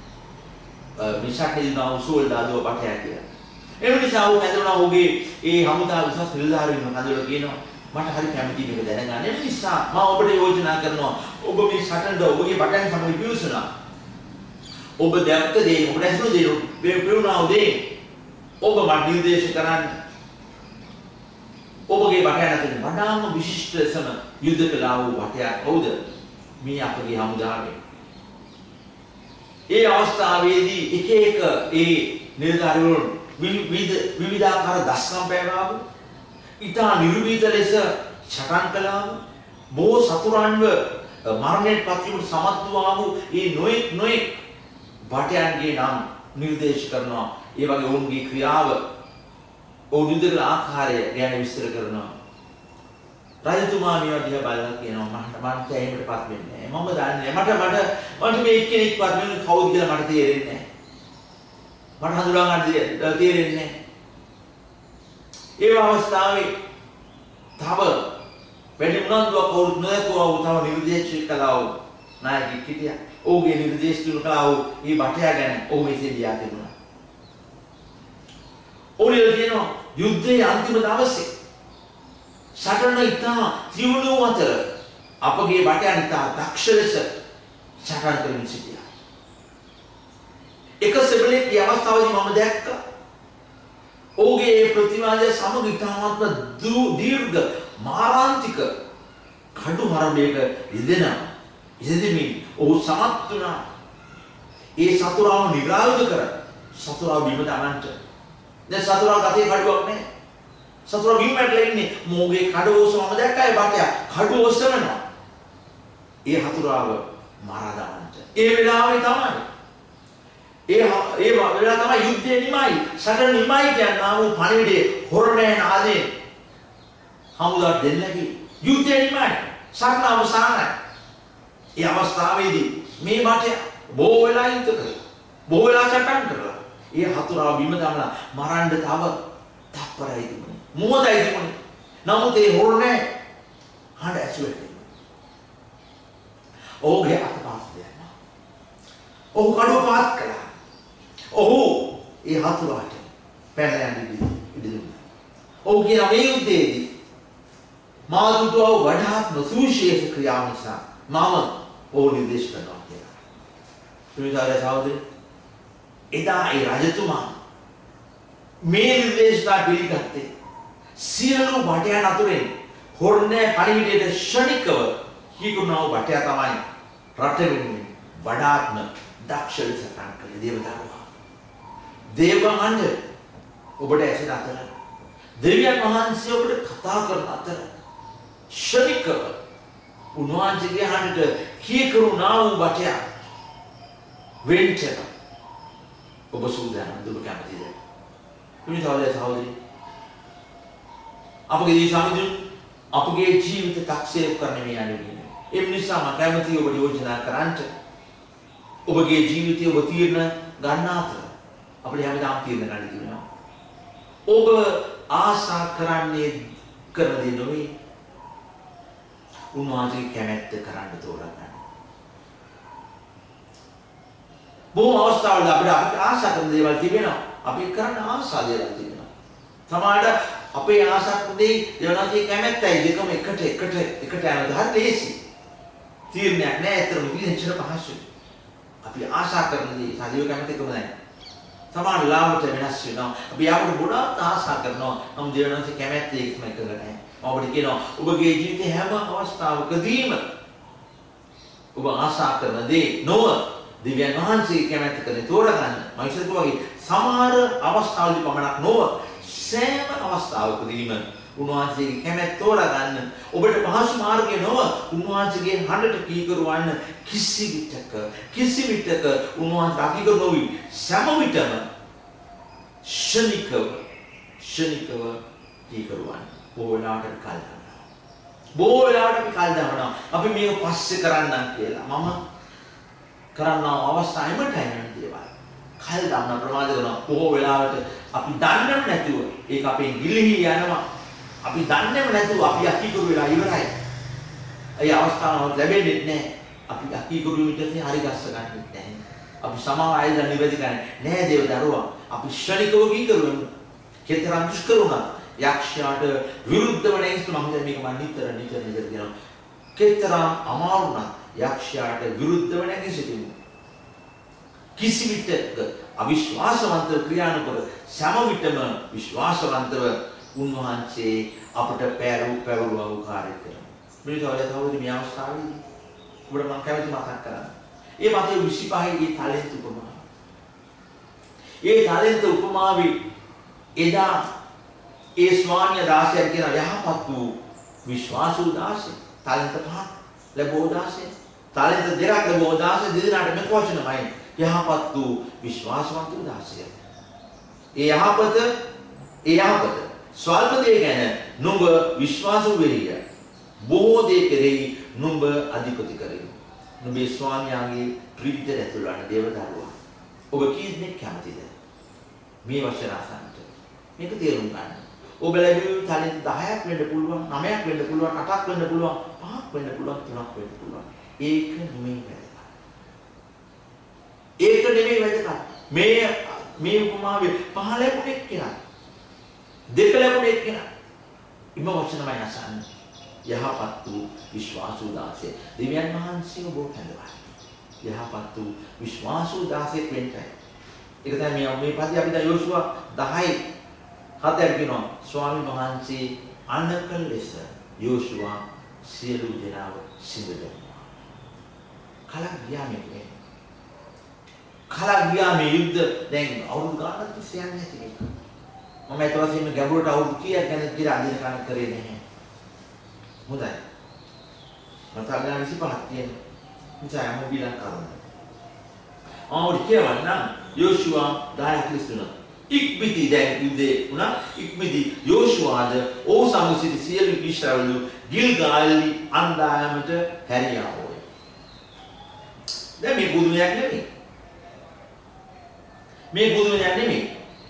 මිසකේදා උසෝල්දාදුව පටයක් කියලා. ඒ නිසා ਉਹ ඇඳුණා ඔහුගේ ඒ හමුදා උසස් නිලධාරීන් හඳුනලා කියනවා මට හරි කැමති මේක දැනගන්න. ඒ නිසා මම ඔබට යෝජනා කරනවා ඔබ මේ සටනට ඔබගේ බටන් සමග පිවිසලා ඔබ දැක්ක දේ ඔබට ඇසුණු දේ පෙවුනා දේ ඔබ මට නිර්දේශ කරන්න. ඔබගේ බටයන් අතරින් වඩාම විශිෂ්ට සම යුද්ධ කළා වූ බටයක් කවුද? මේ අපගේ හමුදාවේ. ඒ අවස්ථාවේදී එක ඒ නිලධාරීවරුන් විවිධාකාර දස්කම් පෑවාම ඉතා නිර්භීත ලෙස සටන් කළාම බොහෝ සතුරන්ව මරණයට පත්වීමට සමත් වූ ඒ නොයෙක් බටයන්ගේ නම් නිර්දේශ කරනවා. ඒ වගේ ඔවුන්ගේ ක්‍රියාව ඔවුන් යුද්ධ ආකාරය ගැන විස්තර කරනවා. රජතුමා මේවා දිහා බලලා කියනවා මට ඇහිමටපත් වෙන්නේ නැහැ. මම දන්නේ මට මේ එක්කෙනෙක්වත් මේ කවුද කියලා මට තේරෙන්නේ නැහැ. මට හඳුනා ගන්න තේරෙන්නේ නැහැ. ඒ අවස්ථාවේ තව වැඩි මොනවද කවුරුත් නොදැකුවා වූ තව නිර්දේශ කළා වූ නායකයෙක් හිටියා. ඔහුගේ නිර්දේශ කළා වූ මේ බටයා ගැන ඔහු මෙසේ ලියා තිබුණා. ඔහු කියනවා යුද්ධයේ අන්තිම දවසේ සටන ඉතා තියුණු අතර අපගේ බටයන් ඉතා දක්ෂ ලෙස සටන් කරමින් සිටියා. එක සෙබලෙක් මේ අවස්ථාවේදී මම දැක්කා. ඔහුගේ ප්‍රතිවාදය සමග ඉතාමත්ම දීර්ඝ මාරාන්තික කඩු හරඹයක යෙදෙමින් ඔහු සමත් වුණා. ඒ සතුරාව නිරායුධ කර සතුරාව බිම දමන්නට. දැන් සතුරාව ගතේ කඩුවක් නැහැ. සතුරා බිම් වැටලා ඉන්නේ. මොහුගේ කඩ ඔසවම දැක්කා ඒ බටයා කඩ ඔසවනවා. ඒ හතුරාව මරා දාන්නට. ඒ වෙලාවේ තමයි ඒ වෙලාව තමයි යුද්ධය නිමයි. සටන නිමයි කියන ආව පණිවිඩේ හොරණේ නාදේ හමුදාට දෙන්නකි. යුද්ධය නිමයි. සටන අවසానයි. ඒ අවස්ථාවේදී මේ බටය බොහෝ වෙලා යුද්ධ කළා. බොහෝ වෙලා සටන් කළා. ඒ හතුරා බිම දාලා මරන්න තව තප්පරයි තිබුණේ. මොහොතයි තිබුණේ. නමුත් ඒ හොරණේ හඬ ඇසුරේ. ඔහුගේ අතපස් දෙන්නා. ඔහු කඩුව පාත් කළා. ඔහු ඒ හතුරාට පැනලා යන්න ඉඩ දුන්නා. ඔහු කියන මේ යුද්ධයේදී මාදුටුව වඩාත්ම සුවිශේෂ ක්‍රියාව නිසා මම ඔහු නිර්දේශ කරනවා කියලා. තුමිතාරේ සහෝදරේ එදා ඒ රජතුමා මේ නිර්දේශනා පිළිගත්තේ සියලු බටයන් අතුරෙන් හොරණේ පරිවිඩයට ෂණිකව කීකුණාව බටය තමයි රට වෙනුවෙන් වඩාත්ම දක්ෂ ලෙස සටන් කළේ දේවදරුවා. දේවමණ්ඩ ඔබට ඇසෙන අතර දෙවියන් වහන්සේ ඔබට කතා කරන අතර ෂණිකව උන්වහන්සේගේ හඬට කීකුණාව බටය වෙන්ච ඔබ සූදානම් දුක කැමතිද? තුමිතාරේ සහෝදරි අපගේ දී සමිඳුන් අපගේ ජීවිත taksir කරන්න මේ යන්නේ. ඒ නිසා මම කැමතියි ඔබට යෝජනා කරන්නට. ඔබගේ ජීවිතය ඔබ තීරණ ගන්න අතර අපිට හැමදාම තීරණ ගන්න තියෙනවා. ඔබ ආශා කරන්නේ කරන දේ නොවේ. උන්වහන්සේගේ කැමැත්ත කරන්න තෝරගන්න. බොහෝ අවස්ථාවල අපිට ආශා කරන දේවල් තිබෙනවා. අපි කරන්න ආශා දේවල් තිබෙනවා. සමහරවිට අපේ ආශා කරන දේ දෙවනාගේ කැමැත්තයි දෙකම එකට යනවා. හරි ලේසි. තීරණයක් නෑ. ඒතරම විදිහට පහසුයි. අපි ආශා කරන දේ සාධිව කැමති එකම නැහැ. සමහර ලාවට වෙනස් වෙනවා. අපි යාවට ගොඩාක් ආශා කරනවා. නම් දෙවනාගේ කැමැත්ත ඒකම එකක නැහැ. ඔබට කියනවා ඔබගේ ජීවිතේ හැම අවස්ථාවකදීම ඔබ ආශා කරන දේ නොව දිව්‍යන් වහන්සේ කැමැත්ත කරේ තෝරගන්න. මම ඉස්සෙල්ලා වගේ සමහර අවස්ථාවලදී පමණක් නොව සෑම අවස්ථාවකදීම උන්වහන්සේගේ කැමැත්ත තෝරගන්න. ඔබට පහසු මාර්ගය නොව උන්වහන්සේගේ හඬට කීකරුවන්න කිසි විටක උන්වහන්සේ අකීකරු නොවි. සෑම විටම ෂණිකව කීකරුවන්න. බොහෝ වෙලාවට අපි කල් දානවා. අපි මේක පස්සේ කරන්නම් කියලා. මම කරන්නා අවස්ථාවෙම ටයිම් දේවල්. කල් දාන්න ප්‍රමාද කරනවා. බොහෝ වෙලාවට අපි දන්නේම නැතුව ඒක අපෙන් ගිලිහි යනවා. අපි දන්නේම නැතුව අපි අකීකරු වෙලා ඉවරයි. ඒ අවස්ථාවක් ලැබෙන්නේ නැහැ. අපි අකීකරු විදිහට හරි ගස්ස ගන්නෙත් නැහැ. අපි සමාව ආයතන නිවැරදි කරන්නේ නැහැ දේවදරුවා. අපි ශනිකව කීකරු වෙමු. කතරම් දුෂ්කරුණා යක්ෂයාට විරුද්ධව නැගිට මම මේක නිතර කියනවා. කතරම් අමාරු නම් යක්ෂයාට විරුද්ධව නැගී සිටිමු. කිසි විටක අවිශ්වාසවන්තව ක්‍රියා නොකර සෑම විටම විශ්වාසවන්තව උන්වහන්සේ අපට පැවරුවව කාර්ය කරනවා. මේ තවලදී මේ අවස්ථාවේදී ඔබට මම කැමති මතක් කරන්න. ඒ මතය 25 තාලෙන්ත උපමාව. ඒ තාලෙන්ත උපමාවේ එදා ඒ ස්වාමියා දාසයා කියන යහපත් වූ විශ්වාසු දාසය තාලෙන්ත 5 ලැබුව දාසය තාලෙන්ත 2ක් ලැබුව දාසය දෙදෙනාට මේ වචනමයි යහපත් වූ විශ්වාසවන්ත දාසය. ඒ යහපත ස්වල්ප දේ ගැන නුඹ විශ්වාස වෙරිය. බොහෝ දේ කෙරෙහි නුඹ අධිපති කරේ. නුඹේ ස්වාමියාගේ ප්‍රීතියට ඇතුළත් වන දේවදරුවා. ඔබ කීයක් කැමතිද? මේ වචන අසන්නට. මේක තේරුම් ගන්න. ඔබ ලැබුණු තාලෙන්ත 10ක් වෙන්න පුළුවන්, 9ක් වෙන්න පුළුවන්, 8ක් වෙන්න පුළුවන්, 5ක් වෙන්න පුළුවන්, 3ක් වෙන්න පුළුවන්. ඒක නෙමෙයි වැදගත්. ඒක නෙමෙයි වැදගත්. මේ උපමාවේ 5 ලැබුණෙක් කියලා. 2 ලැබුණෙක් කියලා. ඉම වචනමයි අසන්න. යහපත් වූ විශ්වාසු දාසය. දෙවියන් වහන්සේ ඔබ කැඳවයි. යහපත් වූ විශ්වාසු දාසයෙක් වෙන්න. ඒක තමයි මේ පදේ අපි දැන් යෝෂුවා 10:7 කියනවා. ස්වාමීන් වහන්සේ අනක ලෙස යෝෂුවා සියලු දෙනාව සිඳගන්නවා. කලක් ගියා මේ යුද්ධ දැන් අවුරුදු ගානක් තිස්සේ යන්නේ නැති එක. මම ඒත් වශයෙන් ගැඹුරට අවුරුදු කීයක් ගැන කියලා අදින කන කරේ නැහැ. හොඳයි. මට අගාන 25ක් තියෙනවා. නිසා යමු බිලක් කරනවා. ආවුරු කියවන්න යෝෂුවා 10:43. ඉක්බිති දැන් යුද්ධේ වුණා. ඉක්බිති යෝෂුවාද ඔහු සමග සිටි සියලු ඊශ්‍රායලු ගිල්ගාලි අන්දායමට හැරියා වූ. දැන් මේ බුදුමයක් නෙමෙයි. මේ බුදුමයක් නෙමෙයි.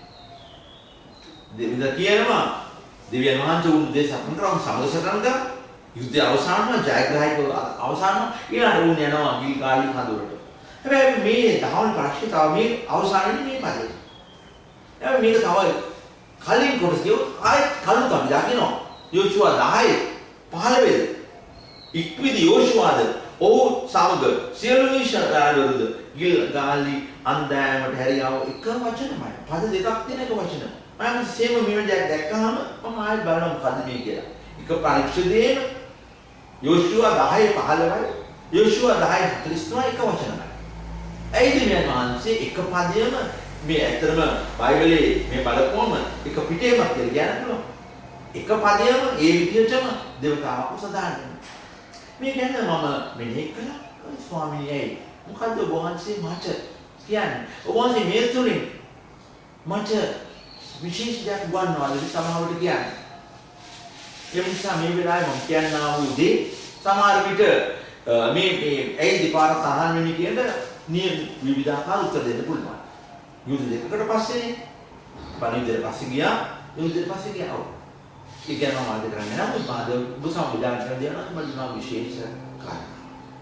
දෙවිද කියනවා දෙවියන් වහන්සේ උන් දෙසක්තරම් සමගසතරම් කරා. යුද්ධය අවසානම ජයග්‍රහීව අවසානම ඊළඟ උන් යනවා ගිල්ගාලි කඳුරට. හැබැයි මේ දහවල් ප්‍රශ්නේ තව මේ අවසානයේ මේ පදේ. දැන් මේක තව කලින් කොටස කියොත් ආයෙත් කලින් අපි දකිනවා. යෝෂුවා 10:15 ඉක්විදි යෝෂුවාද ඔහු සමග සියලු ඊශ්‍රායලවරුද ගිල්ගාලි අන්දායමට හැරියාව එක වචනමයි. පද දෙකක් තියෙන එක වචන. මම සේම මෙවැනි දෙයක් දැක්කහම මම ආයෙත් බලනවා මොකද්ද මේ කියලා. එක පරීක්ෂණයේම යෝෂුවා 10:15යි යෝෂුවා 10:43 එක වචනමයි. ඇයිද මේ මාංශේ එක පදයම මේ ඇත්තම බයිබලයේ මේ බලපුවම එක පිටේමක් කියලා කියන්න පුළුවන්. එක පදයම ඒ විදිහටම දෙවතාවක සදාන්න. මේ ගැන මම මෙනෙහි කළා. ස්වාමීනි මොකද්ද ඔබ වහන්සේ මට කියන්නේ? ඔබ වහන්සේ මේ තුලින් මට විශේෂ දෙයක් වන්නවාද සමහරවිට කියන්නේ. ඒ නිසා මේ වෙලාවේ මම කියන්නා වූ දේ සමහර විට මේ ඇයි දෙපාරක් අහන්න වෙන්නේ කියන නියම විවිධාකාර උත්තර දෙන්න පුළුවන්. යුද්ධ දෙකකට පස්සේ පණිවිඩයට පස්සේ ගියා යුද්ධයට පස්සේ ගියා. ඒ කියන්නේ මම ආද කරන්නේ නැහැ. මොකද ඔබ සම්විධානය කරන දේ නම් මම දුනා විශේෂ කාරණා.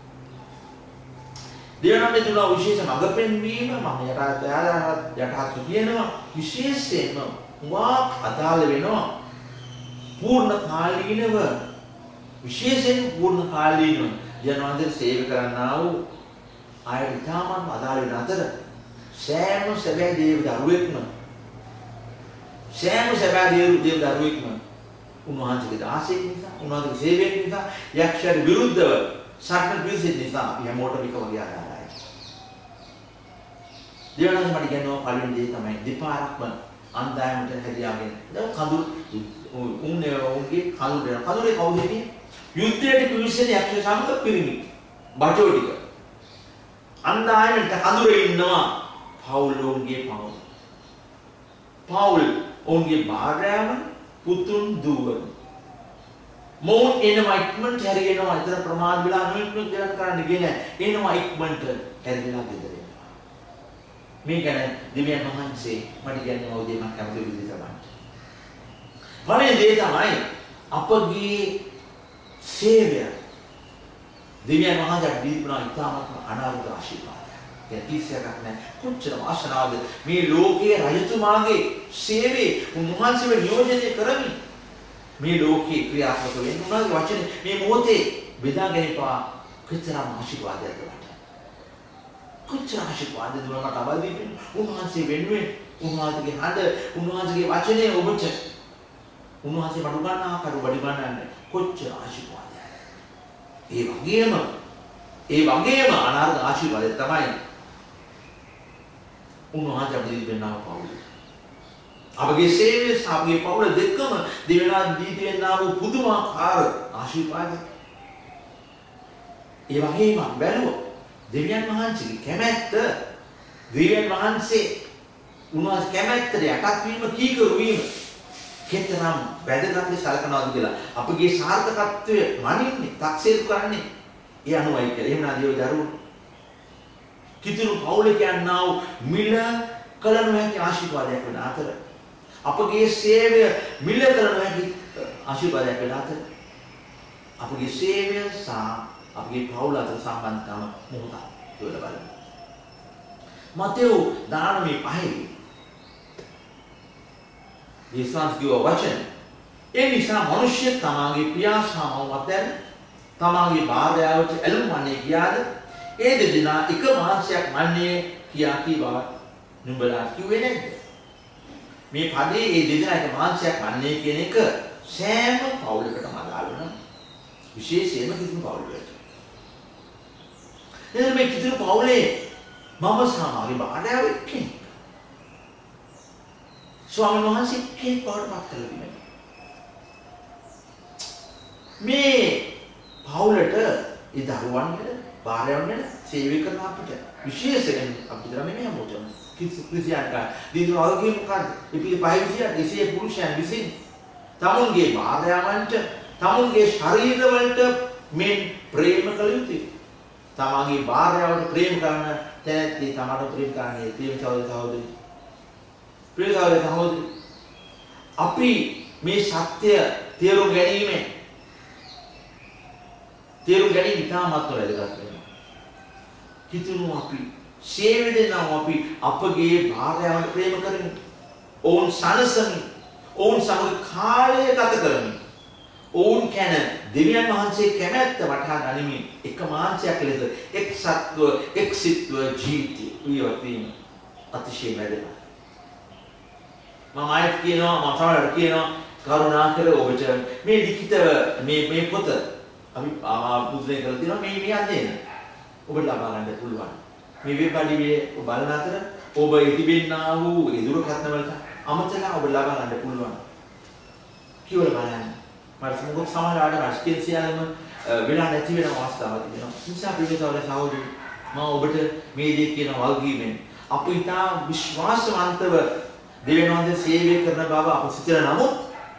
දෙවනම දුනා විශේෂ මඟ පෙන්වීම මම යටහත් කියනවා විශේෂයෙන්ම වාක් අදාළ වෙනවා පූර්ණ කාලීනව විශේෂයෙන් පූර්ණ කාලීනව ජනවන්දර සේවය කරන්නා වූ අය ඉතාමත් අදාළ වෙන අතර සෑම සැබෑ දේව දරුවෙක්ම උන්වහන්සේගේ දාසයෙක් නිසා උන්වහන්සේගේ සේවයක් නිසා යක්ෂයාට විරුද්ධව සටන පිළිසෙත් නිසා අපි හැමෝටම එක වගේ ආදායයි. දෙවනම මට කියනවා පළවෙනි දේ තමයි දෙපාරක්ම අන්දායමට හැදියාගෙන. දැන් කඳුළු උන්ගේ කඳුලේ කවුද ඉන්නේ? යුද්ධයට පිවිසෙන යක්ෂ සමග පිරිමි. බටෝ ටික. අන්දායමට කඳුලේ ඉන්නවා පවුලෝන්ගේ පවුල. පවුල් ඔවුන්ගේ භාර්යාව පුතුන් දුවන. මොවුන් එනවා ඉක්මනට හැරිගෙනවා. අතර ප්‍රමාද වෙලා නොඉක්මනට දෙයක් කරන්න ගියේ නැහැ. එනවා ඉක්මනට හැරිලා ගෙදර එනවා. මේ ගැන දෙවියන් වහන්සේ මට කියන්නේ මොකද මම කැමති විදිහට තමයි. පළවෙනි දේ තමයි අපගේ සේවය. දෙවියන් වහන්සේ දීපුණා ඉතාමත් අනාර්ග ආශිර්වාදයක්. ඒ කිසියක් නැහැ. කොච්චර ආශාවද මේ ලෝකයේ රජතුමාගේ සේවයේ උන්වහන්සේව නියෝජනය කරමින් මේ ලෝකේ ක්‍රියාත්මක වෙන්න උනාගේ වචනේ මේ මොහොතේ බෙදා ගැනීමපා කොච්චරම ආශිර්වාදයක්ද වට. කොච්චර ආශිර්වාදද වලට අවදි වෙන්නේ උන්වහන්සේ වෙනුවෙන් උන්වහන්සේගේ හඬ උන්වහන්සේගේ වචනේ ඔබට උන්වහන්සේ බඩු ගන්නා කරු බඩු ගන්නන්නේ කොච්චර ආශිර්වාදයක්ද. ඒ වගේම අනාර්ග ආශිර්වාදය තමයි උන්වහන්සේ අපිට දෙන්නා පවුල. අපගේ සේවය අපගේ පවුල දෙකම දෙවියන් දීපෙන්නා වූ පුදුමාකාර ආශිර්වාද. ඒ වගේම බැලුවොත් දෙවියන් වහන්සේගේ කැමැත්ත දෙවියන් වහන්සේ උන්වහන්සේ කැමැත්තට යටත් වීම කීකරු වීම කෙතරම් වැදගත්ද සලකනවාද කියලා අපගේ සාර්ථකත්වය මනින්නේ 탁සේරු කරන්නේ ඒ අනුවයි කියලා. එහෙම නැදී ඔය දරුවෝ කිතුරු පවුල කියනවා මිල කල නොහැකි ආශිර්වාදයක් වෙන අතර අපගේ සේවය මිල කල නොහැකි ආශිර්වාදයක් වෙන අතර අපගේ සේවය සහ අපගේ පවුල අතර සම්බන්ධතාව මොහොතක් දුවලා බලමු. මතෙව් 19:5 දේශාංශ කිව්ව වචන. ඒ නිසා මිනිස්ය තමාගේ පියා සහ මව අතර තමාගේ භාර්යාවට ඇලුම් වන්නේ කියාද ඒ දෙදෙනා එක මාංශයක් වන්නේ කියා කීවා නුඹලා කිව්වේ නැද්ද? මේ පදේ ඒ දෙදෙනා එක මාංශයක් වන්නේ කියන එක සෑම පවුලකටම අදාළ වෙන විශේෂයෙන්ම කිතුණු පවුලකට. එතන මේ කිතුණු පවුලේ මම සහ මගේ භාර්යාව එක්කෙනෙක්. ස්වාමීන් වහන්සේ කෙනෙක් බවට පත් කළා විනේ. මේ පවුලට ඒ දරුවන්ට භාර්යාවන් ගැන සේවය කරන අපිට විශේෂයෙන් අපිට නෙමෙයි හැමෝටම කිසියම් ගන්න. දීන වර්ගයේ මොකද්ද? ඉතින් පහවිසියට එසේ පුරුෂයන් විසින් තමුන්ගේ භාර්යාවන්ට තමුන්ගේ ශරීරවලට මෙන් ප්‍රේම කළ යුතුයි. තමන්ගේ භාර්යාවට ප්‍රේම කරන තැනැත්ති තමන්ට ප්‍රේම කරන්නේ ප්‍රේම සහෝදරි. ප්‍රේම සහෝදරි. අපි මේ සත්‍ය තේරුම් ගැනීම ඉතාමත් වැදගත් වෙනවා. කිතුණු අපි සේවය දෙනවා අපි අපගේ භාර්යාවන්ට ප්‍රේම කරමින් ඔවුන් සනසමින් ඔවුන් සමග කාලය ගත කරමින් ඔවුන් කන දෙවියන් වහන්සේ කැමැත්ත වටහා ගනිමින් එක මාංශයක් ලෙස එක්සත්ව එක්සිත්ව ජීවිත වීම අතිශය වැදගත්. මම ආයෙත් කියනවා මම සමහරවිට කියනවා කරුණාකර ඔබට මේ ලිඛිත මේ පොත අපි මුද්‍රණය කරලා තියෙනවා මේ අධ්‍යයනය ඔබට ලබා ගන්න පුළුවන්. මේ වෙබ් අඩවියේ බලන අතර ඔබ ඉතිබෙන්නා වූ ඒ දුරකථන වලට අමතලා ඔබ ලබා ගන්න පුළුවන්. කියවල බලන්න. මට මොකද සමහරවිට රාජකීය සියල්ලම වෙලා නැති වෙන අවස්ථාවක් තියෙනවා. නිසා ප්‍රියසවල සහෝදරි මම ඔබට මේ දේ කියන වල්ගීමෙන් අප ඉතා විශ්වාසවන්තව දෙවියන් වහන්සේ සේවය කරන බව අප සිතන නමුත්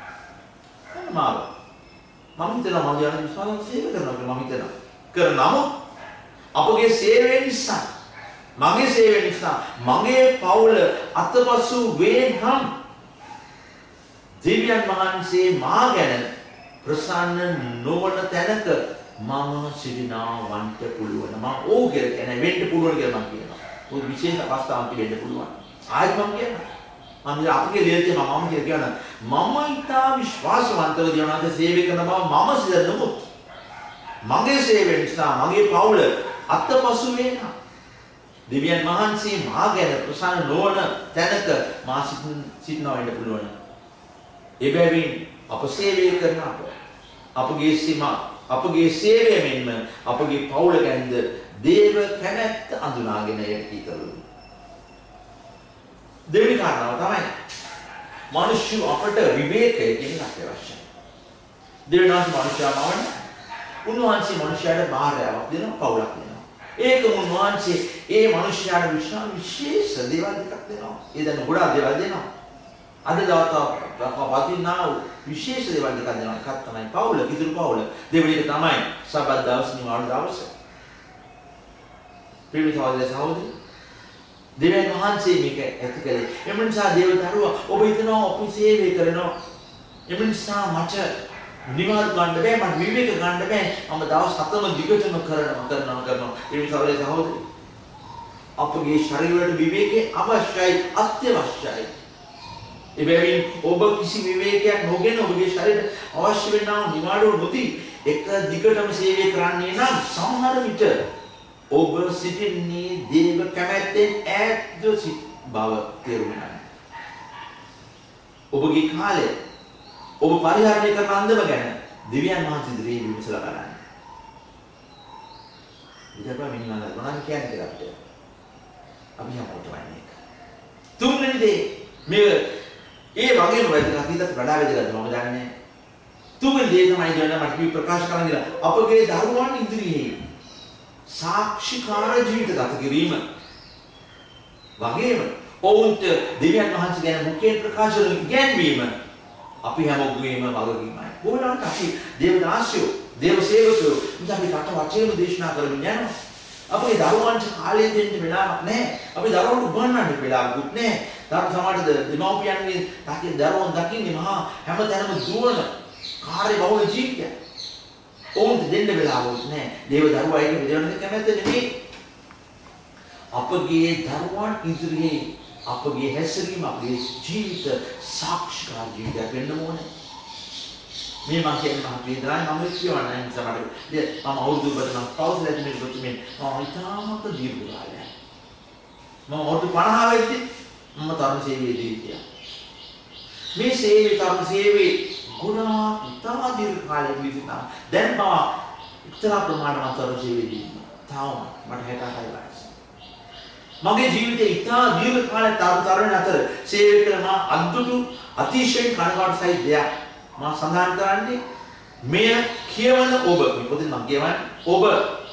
මම හිතනවා මම යන විශ්වාසයෙන් සේවය කරනවා මම හිතනවා. කර නමුත් අපගේ සේවය නිසා මගේ සේවය නිසා මගේ පවුල අතපසු වේ නම් දෙවියන් වහන්සේ මා ගැන ප්‍රසන්න නොවන තැනක මම සිටිනා වන්ට පුළුවන්. මම ඕ කියලා කියන්නේ වෙන්න පුළුවන් කියලා මම කියනවා. ඔය විශේෂ අවස්ථාවක් වෙන්න පුළුවන්. ආයෙත් මම කියනවා. මම අපගේ ලේතේ මම කියන මම ඉතා විශ්වාසවන්තව දිනවන්ත සේවය කරන බව මම සිතනමුත් මගේ සේවය නිසා මගේ පවුල අත්පසු වෙනවා. දෙවියන් වහන්සේ මා ගැන ප්‍රසන්න නොවන තැනක මා සිටිනවා වෙන්න පුළුවන්. එබැවින් අප සේවය කරන අපගේ සේවය මෙන්ම අපගේ පවුල ගැනද දේව කැමැත්ත අඳුනාගෙන යටි කරමු. දෙවෙනි කාරණාව තමයි මිනිස්සු අපට විවේකය කියන අවශ්‍යයි. දෙවියන් මනුෂ්‍යයමවන උන්වහන්සේ මනුෂ්‍යයාට භාර්යාවක් දෙනවා පවුලක් දෙනවා. ඒකම උන්වහන්සේ ඒ මනුෂ්‍යයාට විශේෂ දේවල් දෙකක් දෙනවා. ඒ දැන් ගොඩාක් දේවල් දෙනවා. අද දවස්වල විශේෂ දේවල් දෙකක් දෙනවා. එකක් තමයි පවුල, ඉදිරි පවුල. දෙවෙනි එක තමයි සබත් දවස් නිවාඩු දවස. ප්‍රේමිත සහෝදරයෝ දෙවියන් වහන්සේ මේක ඇති කළේ. එම නිසා දේව දරුවා ඔබ හිතනවා අපි සේවය කරනවා. එම නිසා මට නිවාඩු ගන්න බෑ, මට විවේක ගන්න බෑ. මම දවස් 7ම දිගටම කරනවා. ඒ නිසා සහෝදරයෝ අපගේ ශරීරයට විවේකේ අවශ්‍යයි, අත්‍යවශ්‍යයි. එබැවින් ඔබ කිසි විවේකයක් නොගෙන ඔබගේ ශරීරයට අවශ්‍ය වෙනා නිවාඩුව නොදී එක දිගටම සේවය කරන්නේ නම් සමහර විට ඔබ සිටින්නේ දේව කැමැත්තෙන් ඈත්ව සිට බව තේරුම් ගන්න. ඔබගේ කාලය ඔබ පරිහරණය කරන අන්දම ගැන දෙවියන් වහන්සේ ඉදිරියේ විමසලා බලන්න. විතරක් මිනිහලා මොනවද කියන්නේ අපිට? අපි හැමෝටම වන්නේ. තුන්වෙනි දේ මේ ඒ වගේම වැදගත් ඊටත් වඩා වැදගත් මම දන්නේ. තුන්වෙනි දේ තමයි දැන් මට ප්‍රකාශ කරන්න කියලා අපගේ දරුවන් ඉදිරියේ සාක්ෂිකාර ජීවිත ගත කිරීම වගේම ඔවුන්ට දෙවියන් වහන්සේ ගැන මුඛයෙන් ප්‍රකාශ කරන ඉගැන්වීම අපි හැමෝගේම වගකීමයි. කොහොමද අපි දේවදාසයෝ, දේව සේවකයෝ ඉතින් අපි කට වචේම දේශනා කරමින් යනවා. අපේ දරුවන්ට කාලය දෙන්න වෙලාවක් නැහැ. අපි දරුවන්ට උගන්වන්න වෙලාවකුත් නැහැ. සමහරවිට දෙමව්පියන්ගේ දරුවන් දකින්නේ මහා හැමතැනම දුවන කාර්ය බහුල ජීවිතයක්. ඔවුන්ට දෙන්න වෙලාවක් නැහැ. දේව දරුවා ඒක දෙවන්න කැමැත්ත නෙමෙයි. අපගේ දරුවන් ඉදිරියේ අපගේ හැසිරීම අපගේ ජීවිත සාක්ෂිකාර ජීවිතයක් වෙන්න ඕනේ. මේ මම කියන්නේ මම වේදනායි මම කියවන්නේ සමහරවිට මම අවුරුදු බදනම් පෞස් ලැබෙන්නේ කොච්චර මම ඉතාමත් දීර්ඝ කාලයක්. මම අවුරුදු 50 වෙද්දී මම තරුණ සේවයේදී හිටියා. මේ තරුණ සේවයේ ගුණා ඉතා දීර්ඝ කාලයක් විසිනා. දැන් මම ඉතලා ප්‍රමාණවත් තරුණ සේවයේදී තාම මට 66 වයස. මගේ ජීවිතේ ඉතා දීර්ඝ කාලයක් තරුණ අතර සේවය කළ මා අද්දුටු අතිශයින් කනගාටු සහිත දෙයක් මා සඳහන් කරන්නේ මෙය කියවන ඔබ මොකද මම කියවන්නේ ඔබ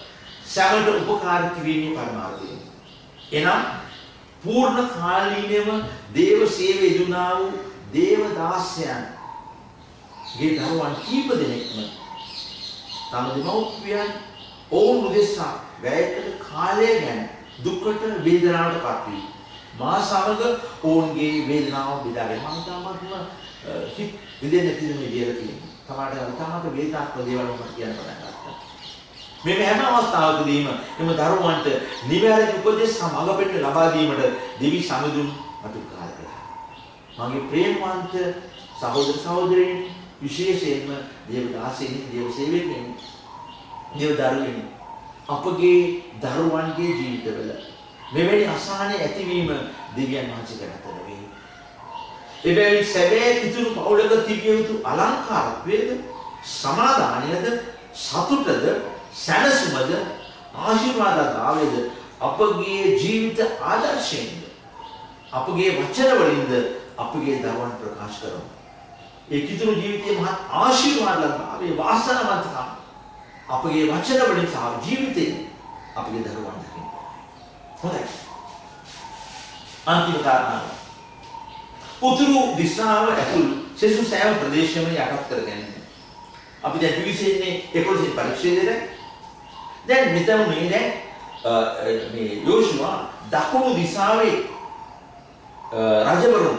සමට උපකාර කිරීමේ පරමාර්ථය. එනම් පූර්ණ කාලීනව දේව සේවයේ යෙදුණා වූ දේවදාසයන් ගේ දරුවන් කීප දෙනෙක්ම තම දෙමව්පියන් ඔවුන් උදෙසා වැය කළ කාලය ගැන දුකට වේදනාවට පත් වී මා සමග ඔවුන්ගේ වේදනාව බෙදාගෙන මම තාමත්ම හිත විදෙන්න තියෙන විදියට තියෙනවා. තමාට තාමත් වේදනාත්මක දේවල් මම කියන්න පටන් ගත්තා. මේ හැම අවස්ථාවකදීම එම දරුවන්ට නිවැරදි උපදෙස් සමග පෙන්න ලබා දීමට දෙවි සමිඳුන් අතුකාර කළා. මගේ ප්‍රේමවන්ත සහෝදර සහෝදරීන් විශේෂයෙන්ම දේවදාසීන් දේව සේවකයන් දේව දරුවනි අපගේ දරුවන්ගේ ජීවිතවල මෙවැනි අසහනය ඇතිවීම දෙවියන් වහන්සේ කරතර වේ. එබැවින් සැබෑ කිතුණු පවුලක තිබිය යුතු අලංකාරත්වයේද සමාදානයද සතුටද සැනසුමද ආශිර්වාදතාවයද අපගේ ජීවිත ආදර්ශයෙන්ද අපගේ වචන වලින්ද අපගේ දරුවන් ප්‍රකාශ කරමු. ඒ කිතුණු ජීවිතයේ මහත් ආශිර්වාදතාවයේ වාසනාවන්තකම අපගේ වචන වලින් සහ ජීවිතයෙන් අපගේ දරුවන් දකින්න. හොඳයි. අන්තිම කාරණාව. උතුරු දිශාව ඇතුළු සෙසු සෑම ප්‍රදේශයම යටත් කරගන්න. අපි දැන් පිවිසෙන්නේ 11 පරිච්ඡේදයේ. දැන් මෙතන මේ යෝෂුවා දකුණු දිශාවේ රජවරුන්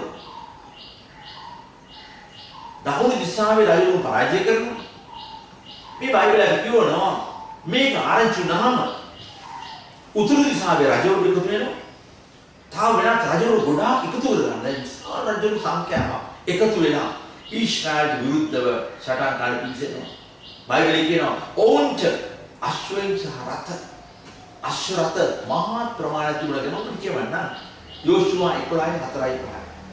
පරාජය කරනවා. මේ බයිබලයේ කියනවා මේක ආරංචි වුණාම උතුරු දිශාවේ රජවරු එකතු වෙනවා. තාම වෙනත් රජවරු ගොඩාක් එකතු කරගන්න. විශාල රජවරු සංඛ්‍යාවක් එකතු වෙලා ඊශ්‍රායලට විරුද්ධව සටන් කාලේ පිවිසෙනවා. බයිබලයේ කියනවා ඔවුන්ට අශ්වයන් සහ අශ්ව රථ මහා ප්‍රමාණයක් තිබුණා කියලා මම කියවන්නම්. යෝෂුවා 11:4-5.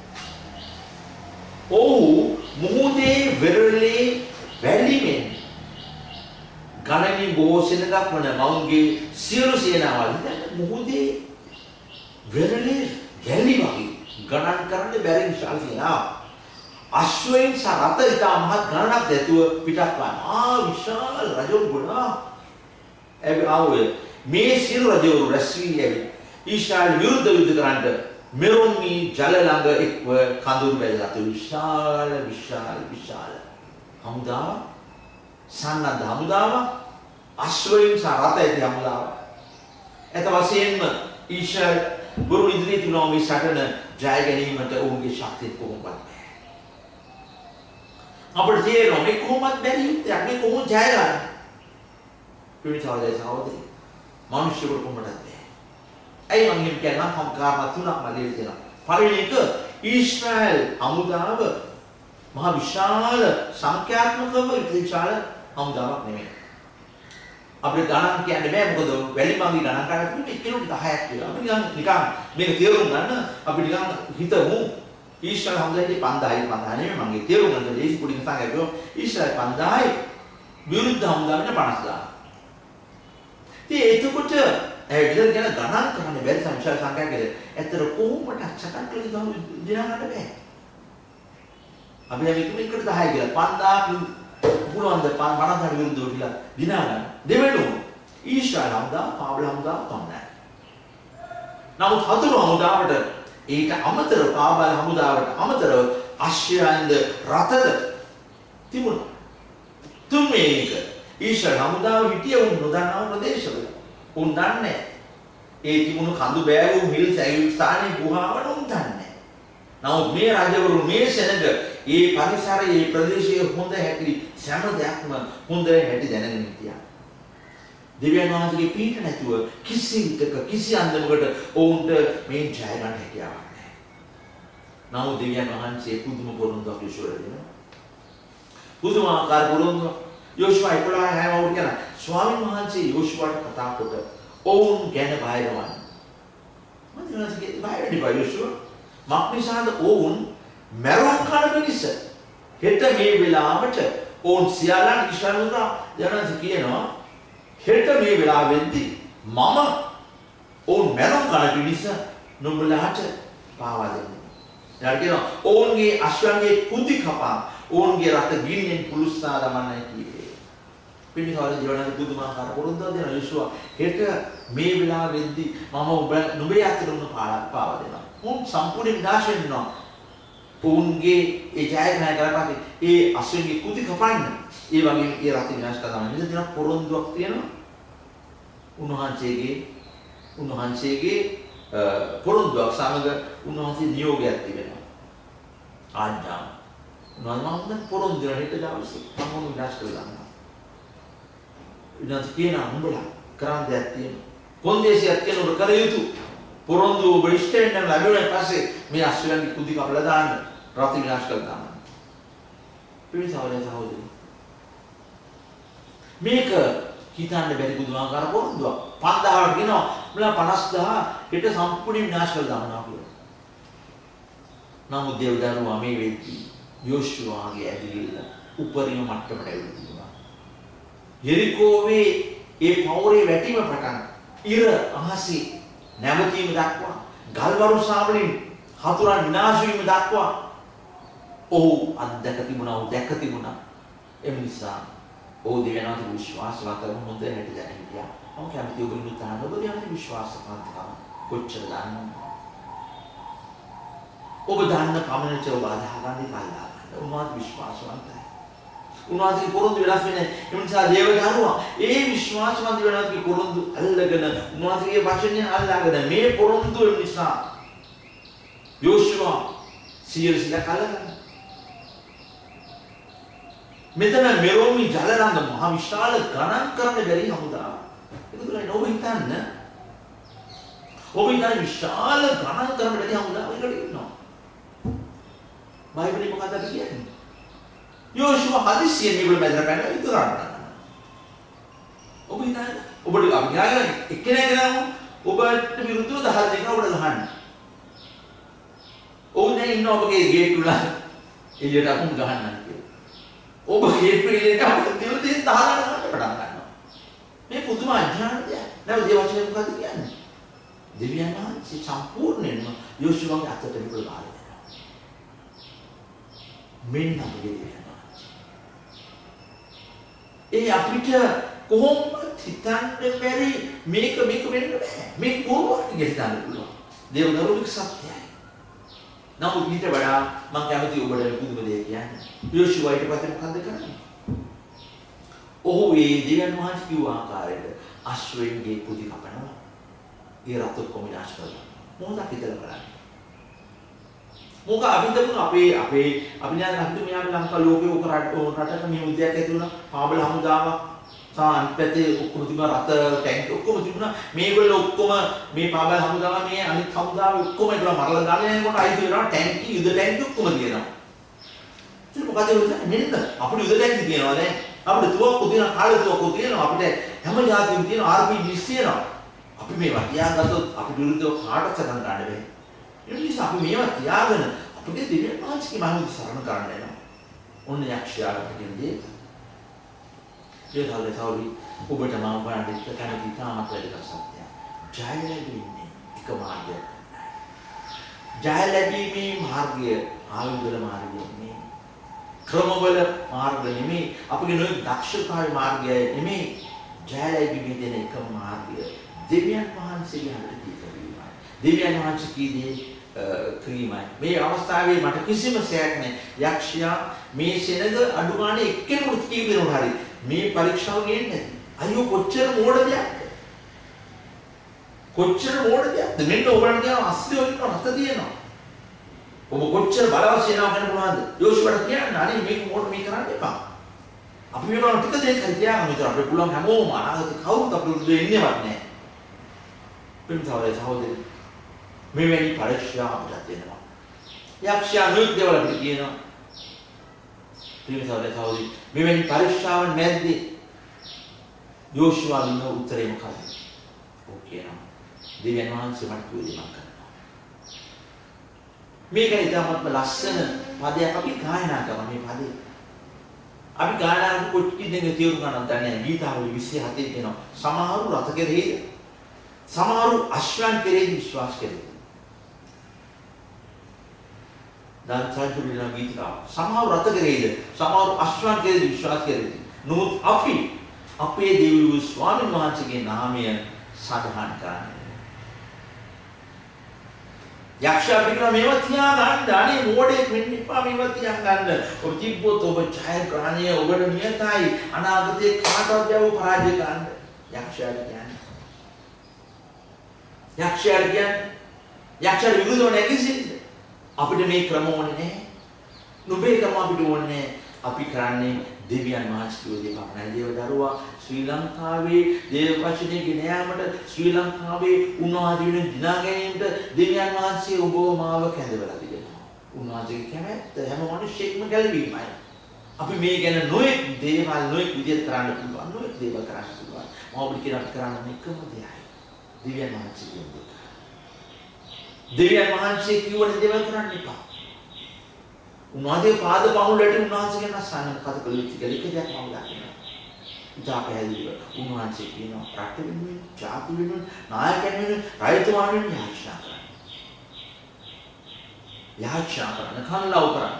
ඔව් මුහුදේ වෙරළේ වැලිමෙන් ගණනි බෝසෙනගක් වන මවුන්ගේ සියලු සේනාවල් දැන් මුහුදේ වෙරළේ වැලි වගේ ගණන් කරන්න බැරි විශාල සේනාවක්. අශ්වයන් සහ රථ ඉතා මහත් ගණනක් ඇතුව පිටත් වන විශාල රජවරු ගොඩාක් ආවේ. මේ සියලු රජවරු රැස් වී ඇවිත් ඊශ්‍රායල් විරුද්ධ යුද්ධ කරන්නට මෙරොන්මි ජල ළඟ එක්ව කඳුළු බැලලා විශාල හමුදාව සන්නද්ධ හමුදාව අශ්වයන් සහ රථ ඇති හමුදාව. එත වශයෙන්ම ඊශ්‍රායල් බුරු ඉදිරියේ තිබුණ මේ සටන ජය ගැනීමට ඔවුන්ගේ ශක්තිය කොහොමවත් බැහැ. අපිට තේරෙනවා මේ කොහොමවත් බැරි යුද්ධයක්. මේ කොහොමද ජය ගන්න? පිළිසාවදේ සහෝදරි මිනිස්සුන්ට කොහොමද බැහැ. ඇයි මම කියන්නේ නම් කාරණා තුනක් මම ලියලා තියෙනවා. පළවෙනි එක ඊශ්‍රායල් හමුදාව මහ විශාල සංඛ්‍යාත්මකව විශාල හමුදාවක් නෙමෙයි. අපිට ගණන් කියන්න බෑ මොකද වැලිමංගි ගණන් කරලා තිබුණේ කිලෝමීටර් 10ක් කියලා. අපි නිකන් මේක තේරුම් ගන්න අපි නිකන් හිතමු ඊශ්‍රායල් හමුදාවේ 5000 නෙමෙයි මගේ තේරුම් ගන්න ලේසි පොඩි නිකන් කියනවා ඊශ්‍රායල් 5000යි විරුද්ධ හමුදාවෙන් 50000. ඉතින් එතකොට විතර ගැන ගණන් කරන්න බැරි සංඛ්‍යා සංඛ්‍යාවකද ඇත්තට කොහොමද සටන් කළේ දිනකට බෑ. අපි දැන් එකට 10 කියලා 5000 පුළුවන්ද 5000ට විරුද්ධව කියලා දිනා ගන්න. දෙවෙනුව ඊශ්‍රායල් හමුදාව පාවල හමුදාව පමණයි. නමුත් හතුරු හමුදාවට ඊට අමතරව පාවල හමුදාවට අමතරව අශ්වයන්ද රථද තිබුණා. තුන්වෙනි එක ඊශ්‍රායල් හමුදාව හිටිය උන් නොදන්නා ප්‍රදේශවල. උන් දන්නේ ඒ තිබුණු කඳු බෑවුම් හිල් සැගවි ස්ථානයේ ගුහාවල උන් දන්නේ. නමුත් මේ රජවරු මේ සෙනඟ ඒ පරිසරයේ ඒ ප්‍රදේශයේ හොඳ හැටි සෑම දෙයක්ම හොඳ හැටි දැනගෙන හිටියා. දෙවියන් වහන්සේගේ පිහිට නැතුව කිසි විටක කිසි අන්දමකට ඔවුන්ට මේ ජය ගන්න හැකියාවක් නැහැ. නමුත් දෙවියන් වහන්සේ පුදුම පොරොන්දුවක් යොෂුවට දෙනවා. පුදුමාකාර පොරොන්දුවක්. යොෂුවා 11 වුණ කියන ස්වාමීන් වහන්සේ යොෂුවාට කතා කොට ඔවුන් ගැන බයවන්න. මම දෙනසගේ බයවෙන්නේ යොෂුවා. මක්නිසාද ඔවුන් මරණ කන පිණිස හෙට මේ වෙලාවට ඔවුන් සියල්ලන් ඊශ්වරමුද්‍ර යනස කියනවා හෙට මේ වෙලාවෙදී මම ඔවුන් මරණ කන පිණිස නුඹලාට පාවා දෙන්නම්. ඊට කියනවා ඔවුන්ගේ අශ්වයන්ගේ කුදි කපා ඔවුන්ගේ රට ගින්නෙන් පුලුස්සා දමන්නයි කියේ. පිළිකාරේ ජීවනයේ පුදුමාකාර පොරොන්දුවක් දෙනවා යේසුවා. හෙට මේ වෙලාවෙද්දි මම ඔබ නුඹේ අතට උන පාව දෙනවා. උන් සම්පූර්ණ විනාශ වෙනවා. උන්ගේ ඒ ජයග්‍රහණය කරපස්සේ ඒ අශ්වගේ කුටි කපන්න. ඒ වගේ ඒ රට විනාශ කරනවා. මෙන්න දින පොරොන්දුවක් තියෙනවා. උන්වහන්සේගේ පොරොන්දුවක් සමග උන්වහන්සේ නියෝගයක් තිබෙනවා. ආඥා. උන්වහන්සේ පොරොන්දු දෙන හිට දවසේ මම විනාශ කරලා. විනාශ කියන උඹලා කරන් දෙයක් තියෙනවා. කොන්දේසියක් තියෙන උඹ කර යුතු පොරොන්දු ඔබ ඉෂ්ටෙන් නම් ලැබුණාට පස්සේ මේ අශ්වයන්ගේ කුඩි කපලා දාන්න රත් විනාශ කරලා දාන්න. සහෝදරයෝ මේක හිතන්න බැරි බුදුමාකාර පොරොන්දුවක්. 5000කට කියනවා මුලා 50000 හෙට සම්පූර්ණ විනාශ කරලා දානවා කියලා. නමුත් දේවදරුවා මේ වෙද්දී යෝෂුවාගේ ඇදහිල්ල උපරිම මට්ටමට ඇවිල්ලා තිබුණා. යෙරිකෝවේ ඒ පවුරේ වැටීම පටන් ඉර අහසේ නැවතීම දක්වා ගල්වරුසා වලින් හතුරන් විනාශ වීම දක්වා ඔහු අත්දැක තිබුණා. ඔහු දැක තිබුණා. ඒ නිසා ඔහු දෙවියන්ට විශ්වාසවත් කරන හොඳ හැටි දැන හිටියා. මම කැමති ඔබට තහනම් ඔබ දෙවියන්ට විශ්වාසවන්තකම කොච්චර දන්නවද? ඔබ දන්න පමණට ඔබ අදහා ගන්න කල්ලා ගන්න. උන්වහන්සේ විශ්වාසවන්තයි. උන්වහන්සේ පොරොන්දු වෙනස් වෙන්නේ. ඒ නිසා දේවදරුවා ඒ විශ්වාසවන්ත වෙනස්ගේ පොරොන්දු අල්ලගෙන උන්වහන්සේගේ වචනය අල්ලාගෙන මේ පොරොන්දු නිසා යෝෂුවා සියලුසිලා කලගන්න. මෙතන මෙරෝමි ජලරංග මහ විශාල ගණන් කරන්න බැරි හමුදාවක්. ඒක තුලයි ඔබ හිතන්න. ඔබ හිතන්නේ විශාල ගණන් කරන්න බැරි හමුදාවක් එකට ඉන්නවා. බයිබලෙ මොකක්ද කියන්නේ? යෝෂුවා හදිස්සියෙන් මේගොල්ලෝ මැදට පැනලා ඉදරන්න. ඔබ හිතන්නේ ඔබට අපි යාගෙන එක්කෙනෙක් ගනමු ඔබට විරුද්ධව 10 දෙනෙක් ඔබට ගහන්න. ඔව් දැන් ඉන්න ඔබගේ ගේට් වල එළියට අකුම් ගහන්න කියලා. ඔබ ගේට් වලට අපිට දෙවල් දෙන්න 10 ගන්න පටන් ගන්නවා. මේ පුදුම අඥානද? නේද? දේවචනය මොකද්ද කියන්නේ? දෙවියන් වහන්සේ සම්පූර්ණයෙන්ම යෝෂුවාගේ අතට විකුල ගහලා දෙනවා. මෙන්න අපේ දෙවියන් වහන්සේ. ඒ අපිට කොහොමද හිතන්න බැරි මේක වෙන්න බෑ. මේක කොහොමද හිතන්න පුළුවන්? දේවදරුවෙක් සත්‍යයි. නමුත් ඊට වඩා මම කැමති ඔබට පුදුම දෙයක් කියන්න. යෝෂුවා ඊට පස්සේ මොකද කරන්නේ? ඔහු ඒ දෙවියන් වහන්සේ කිව්ව ආකාරයට අශ්වයන්ගේ කුඩි කපනවා. ඒ රත් ඔක්කොම විනාශ කරනවා. මොකද හිතලා බලන්න. මොකද අභිදමුන අපේ අපි දැන් හිතුව මෙයාට ලංකා ලෝකේ ඔක රටක මේ උද්‍යයක් ඇති වුණා. පාබල හමුදාවක් සාන්පතේ ඔක්කොම තිබුණා. රත ටැංක් ඔක්කොම තිබුණා. මේගොල්ලෝ ඔක්කොම මේ පාබල හමුදාව මේ අනිත් හමුදාව ඔක්කොම ඒකලා මරලා දාලා යනකොට අයිති වෙනවා ටැංකි යුද ටැංකි ඔක්කොම තියෙනවා. ඉතින් මොකද වෙන්නේ? මෙන්න අපිට යුද ටැංකි තියෙනවා දැන්. අපිට තුවක්කු තියෙනවා, කාලේ තුවක්කු තියෙනවා. අපිට හැම જાතියෙම තියෙනවා RPGs තියෙනවා. අපි මේවා තියාගත්තොත් අපිට විරුද්ධව කාටවත් සටන් ගන්න බැහැ. ඒ නිසා අපි මේවා තියාගෙන අපේ දෙවියන් වහන්සේගේ මහිම සරණ කරන්න යනවා. ඔන්න යක්ෂයාට කියන්නේ ඒ කාලේ තවරි ඔබට මම බලන්න කැමති තාමත් වැඩි සත්‍යයක්. ජය ලැබෙන්නේ එක මාර්ගයක්. ජය ලැබීමේ මාර්ගය ආයුධවල මාර්ගය නෙමෙයි. ක්‍රමවල මාර්ග නෙමෙයි. අපගේ නොයෙක් දක්ෂතාවයේ මාර්ගය නෙමෙයි. ජය ලැබීමේ දෙන එක මාර්ගය දෙවියන් වහන්සේගේ හදට දීලා. දෙවියන් වහන්සේ කීදී ක්‍රීමයි. මේ අවස්ථාවේ මට කිසිම සෑයක් නැහැ. යක්ෂයා මේ සෙනඟ අඩු ගානේ එක්කෙනෙකුට කීප දෙනෙකුට හරි මේ පරීක්ෂාව ගේන්නේ නැති. අයියෝ කොච්චර මෝඩ දෙයක්ද? කොච්චර මෝඩ දෙයක්ද? මෙන්න ඔබලට කියන අස්සේ වලින් රත තියෙනවා. ඔබ කොච්චර බලවත් සේනාවක් වෙන්න පුළුවන්ද? යෝෂුවට කියන්න අනේ මේක මෝඩ මේ කරන්න එපා. අපි මේවා ටික දෙයක් හරි තියාගමු. ඒතර අපේ පුළුවන් හැමෝම අනාගතේ කවුරුත් අපිට උදේ ඉන්නේවත් නැහැ. පින්තවලේ සහෝදරේ මෙවැනි පරීක්ෂා අපිට දෙනවා. යක්ෂයා නුත් දේවල් අපිට කියනවා. පින්තවලේ සහෝදරේ මෙවැනි පරීක්ෂාවන් නැද්දී යෝෂුවා දුන්න උත්තරේ මොකක්ද? ඔව් කියනවා. දෙවියන් වහන්සේ මට කිව්වේ මම කරනවා. මේක ඉතාමත්ම ලස්සන පදයක් අපි ගායනා කරනවා මේ පදේ. අපි ගායනා කොච්චි දෙන්නේ තේරුම් ගන්නත් නැහැ. ගීතාවල 27 තියෙනවා. සමහරු රත කෙරෙහිද? සමහරු අශ්වයන් කෙරෙහි විශ්වාස කෙරෙහි. දාන්සාජුලිනා ගීතිකා සමහර රත කෙරෙහිද? සමහර අශ්වයන් කෙරෙහි විශ්වාස කෙරෙහි. නමුත් අපි අපේ දෙවියෝ ස්වාමීන් වහන්සේගේ නාමය සඳහන් කරන්නේ. යක්ෂයා පිටුන මේවා තියාගන්න අනේ මොඩෙක් වෙන්න එපා මේවා තියාගන්න. ඔබ තිබ්බොත් ඔබ ජයග්‍රහණය ඔබට නියතයි. අනාගතේ කාටවත් යව පරාජය කරන්න. යක්ෂයා කියන්නේ. යක්ෂයා විරුද්ධව නැගිසින්න. අපිට මේ ක්‍රම ඕනේ නැහැ. නුඹේ ක්‍රම අපිට ඕනේ නැහැ. අපි කරන්නේ දෙවියන් වහන්සේගේ දේ පමණයි. දේව දරුවා ශ්‍රී ලංකාවේ දේව වචනේ ගෙන යාමට ශ්‍රී ලංකාවේ උන්වහන්සේ වෙන දිනා ගැනීමට දෙවියන් වහන්සේ ඔබව මාව කැඳවලා තිබෙනවා. උන්වහන්සේගේ කැමැත්ත හැම මිනිස්සෙක්ම ගැලවීමයි. අපි මේ ගැන නොයෙක් දේවල් නොයෙක් විදිහට කරන්න පුළුවන්. නොයෙක් දේවල් කරන්න පුළුවන්. මම ඔබට කියන අපි කරන්න එකම දෙයයි. දෙවියන් වහන්සේ කියන්නේ. දෙවියන් වහන්සේ කියවන දේවල් කරන්න එපා. උන්වහන්සේ පාද පහුලට උන්වහන්සේගෙන් අසන්න කතා කළ යුතු කියලා එක දෙයක් මම දකිනවා. ඉතා පැහැදිලිව උන්වහන්සේ කියනවා රට වෙනුවෙන්, ජාති වෙනුවෙන්, නායකයන් වෙනුවෙන්, රජතුමා වෙනුවෙන් යාචනා කරන්න. යාචනා කරන්න, කන්ලව් කරන්න.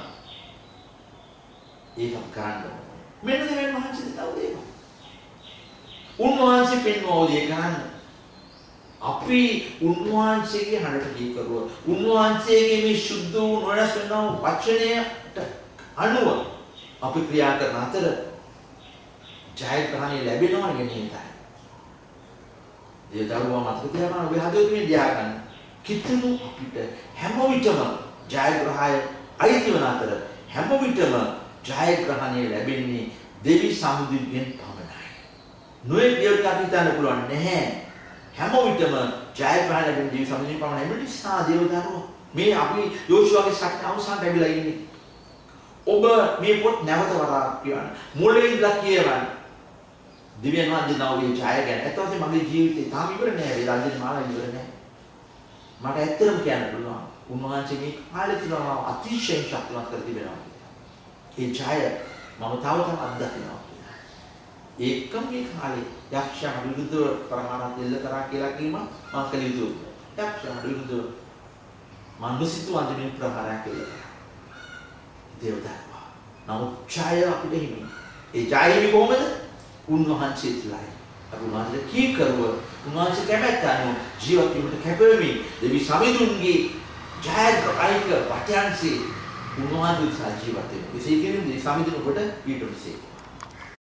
ඒක කරන්න ඕනේ. මෙන්න දෙවියන් වහන්සේ දව දේව. උන්වහන්සේ පෙන්වෝ දේ කරන්න. අපි උන්වහන්සේගේ හඬට දී කරුවා. උන්වහන්සේගේ මේ සුද්ධ වූ නොනස් වෙන වචනයට අනුව අපි ක්‍රියා කරන අතර ජයග්‍රහණය ලැබෙනවා කියන්නේ. ඒ දරුවා මතක තියාගන්න ඔබ හදවතින් දිහා ගන්න. කිතුණු අපිට හැම විටම ජයග්‍රහය අයිති වන අතර හැම විටම ජයග්‍රහණය ලැබෙන්නේ දෙවි සමුදින්ගෙන් පමණයි. නොයේ දෙයක් අපි හිතන්න පුළුවන් නැහැ. හැම විටම ජයග්‍රහණ ලැබෙන දෙවි සමුදින් පමණයි. මේ නිසා දේව දරුවා මේ අපි යෝෂුවගේ සත්‍ය අවසන් ලැබිලා ඉන්නේ. ඔබ මේ පොත් නැවත වරක් කියවන්න. මුලින් ඉඳලා කියවන්න. දිව්‍යන් වහන්සේ නාවගේ ජය ගැන. ඒත් මගේ ජීවිතේ තාම ඉවර නෑ. ඒ රාජ්‍ය මාලා ඉවර නෑ. මට ඇත්තටම කියන්න පුළුවන්. උන්වහන්සේ මේ කාලේ තුනම අතිශයින් ශක්තිමත් කර තිබෙනවා. ඒ ජය මම තව තවත් අත්දකිනවා. ඒකම මේ කාලේ යක්ෂයන් විරුද්ධව ප්‍රමාණات දෙල්ල කරා කියලා කීම මම කළ යුතුයි. යක්ෂයන් විරුද්ධව මනුසිතු අන්තිම ප්‍රහාරයක් කළා. දේවදත්තා. නමුත් ජය අපිට හිමි. ඒ ජය කොහොමද? උන්වහන්සේ තුලයි. අපි උන්වහන්සේ කී කරුව උන්වහන්සේ කැමැත්ත අනුව ජීවත් වීමට කැපවෙමි. දෙවි සමිඳුන්ගේ ජයග්‍රහයික වටයන්සේ උන්වහන්සේ ජීවත් වෙනවා. ඒ කියන්නේ සමිඳුන් කොට ඊට පස්සේ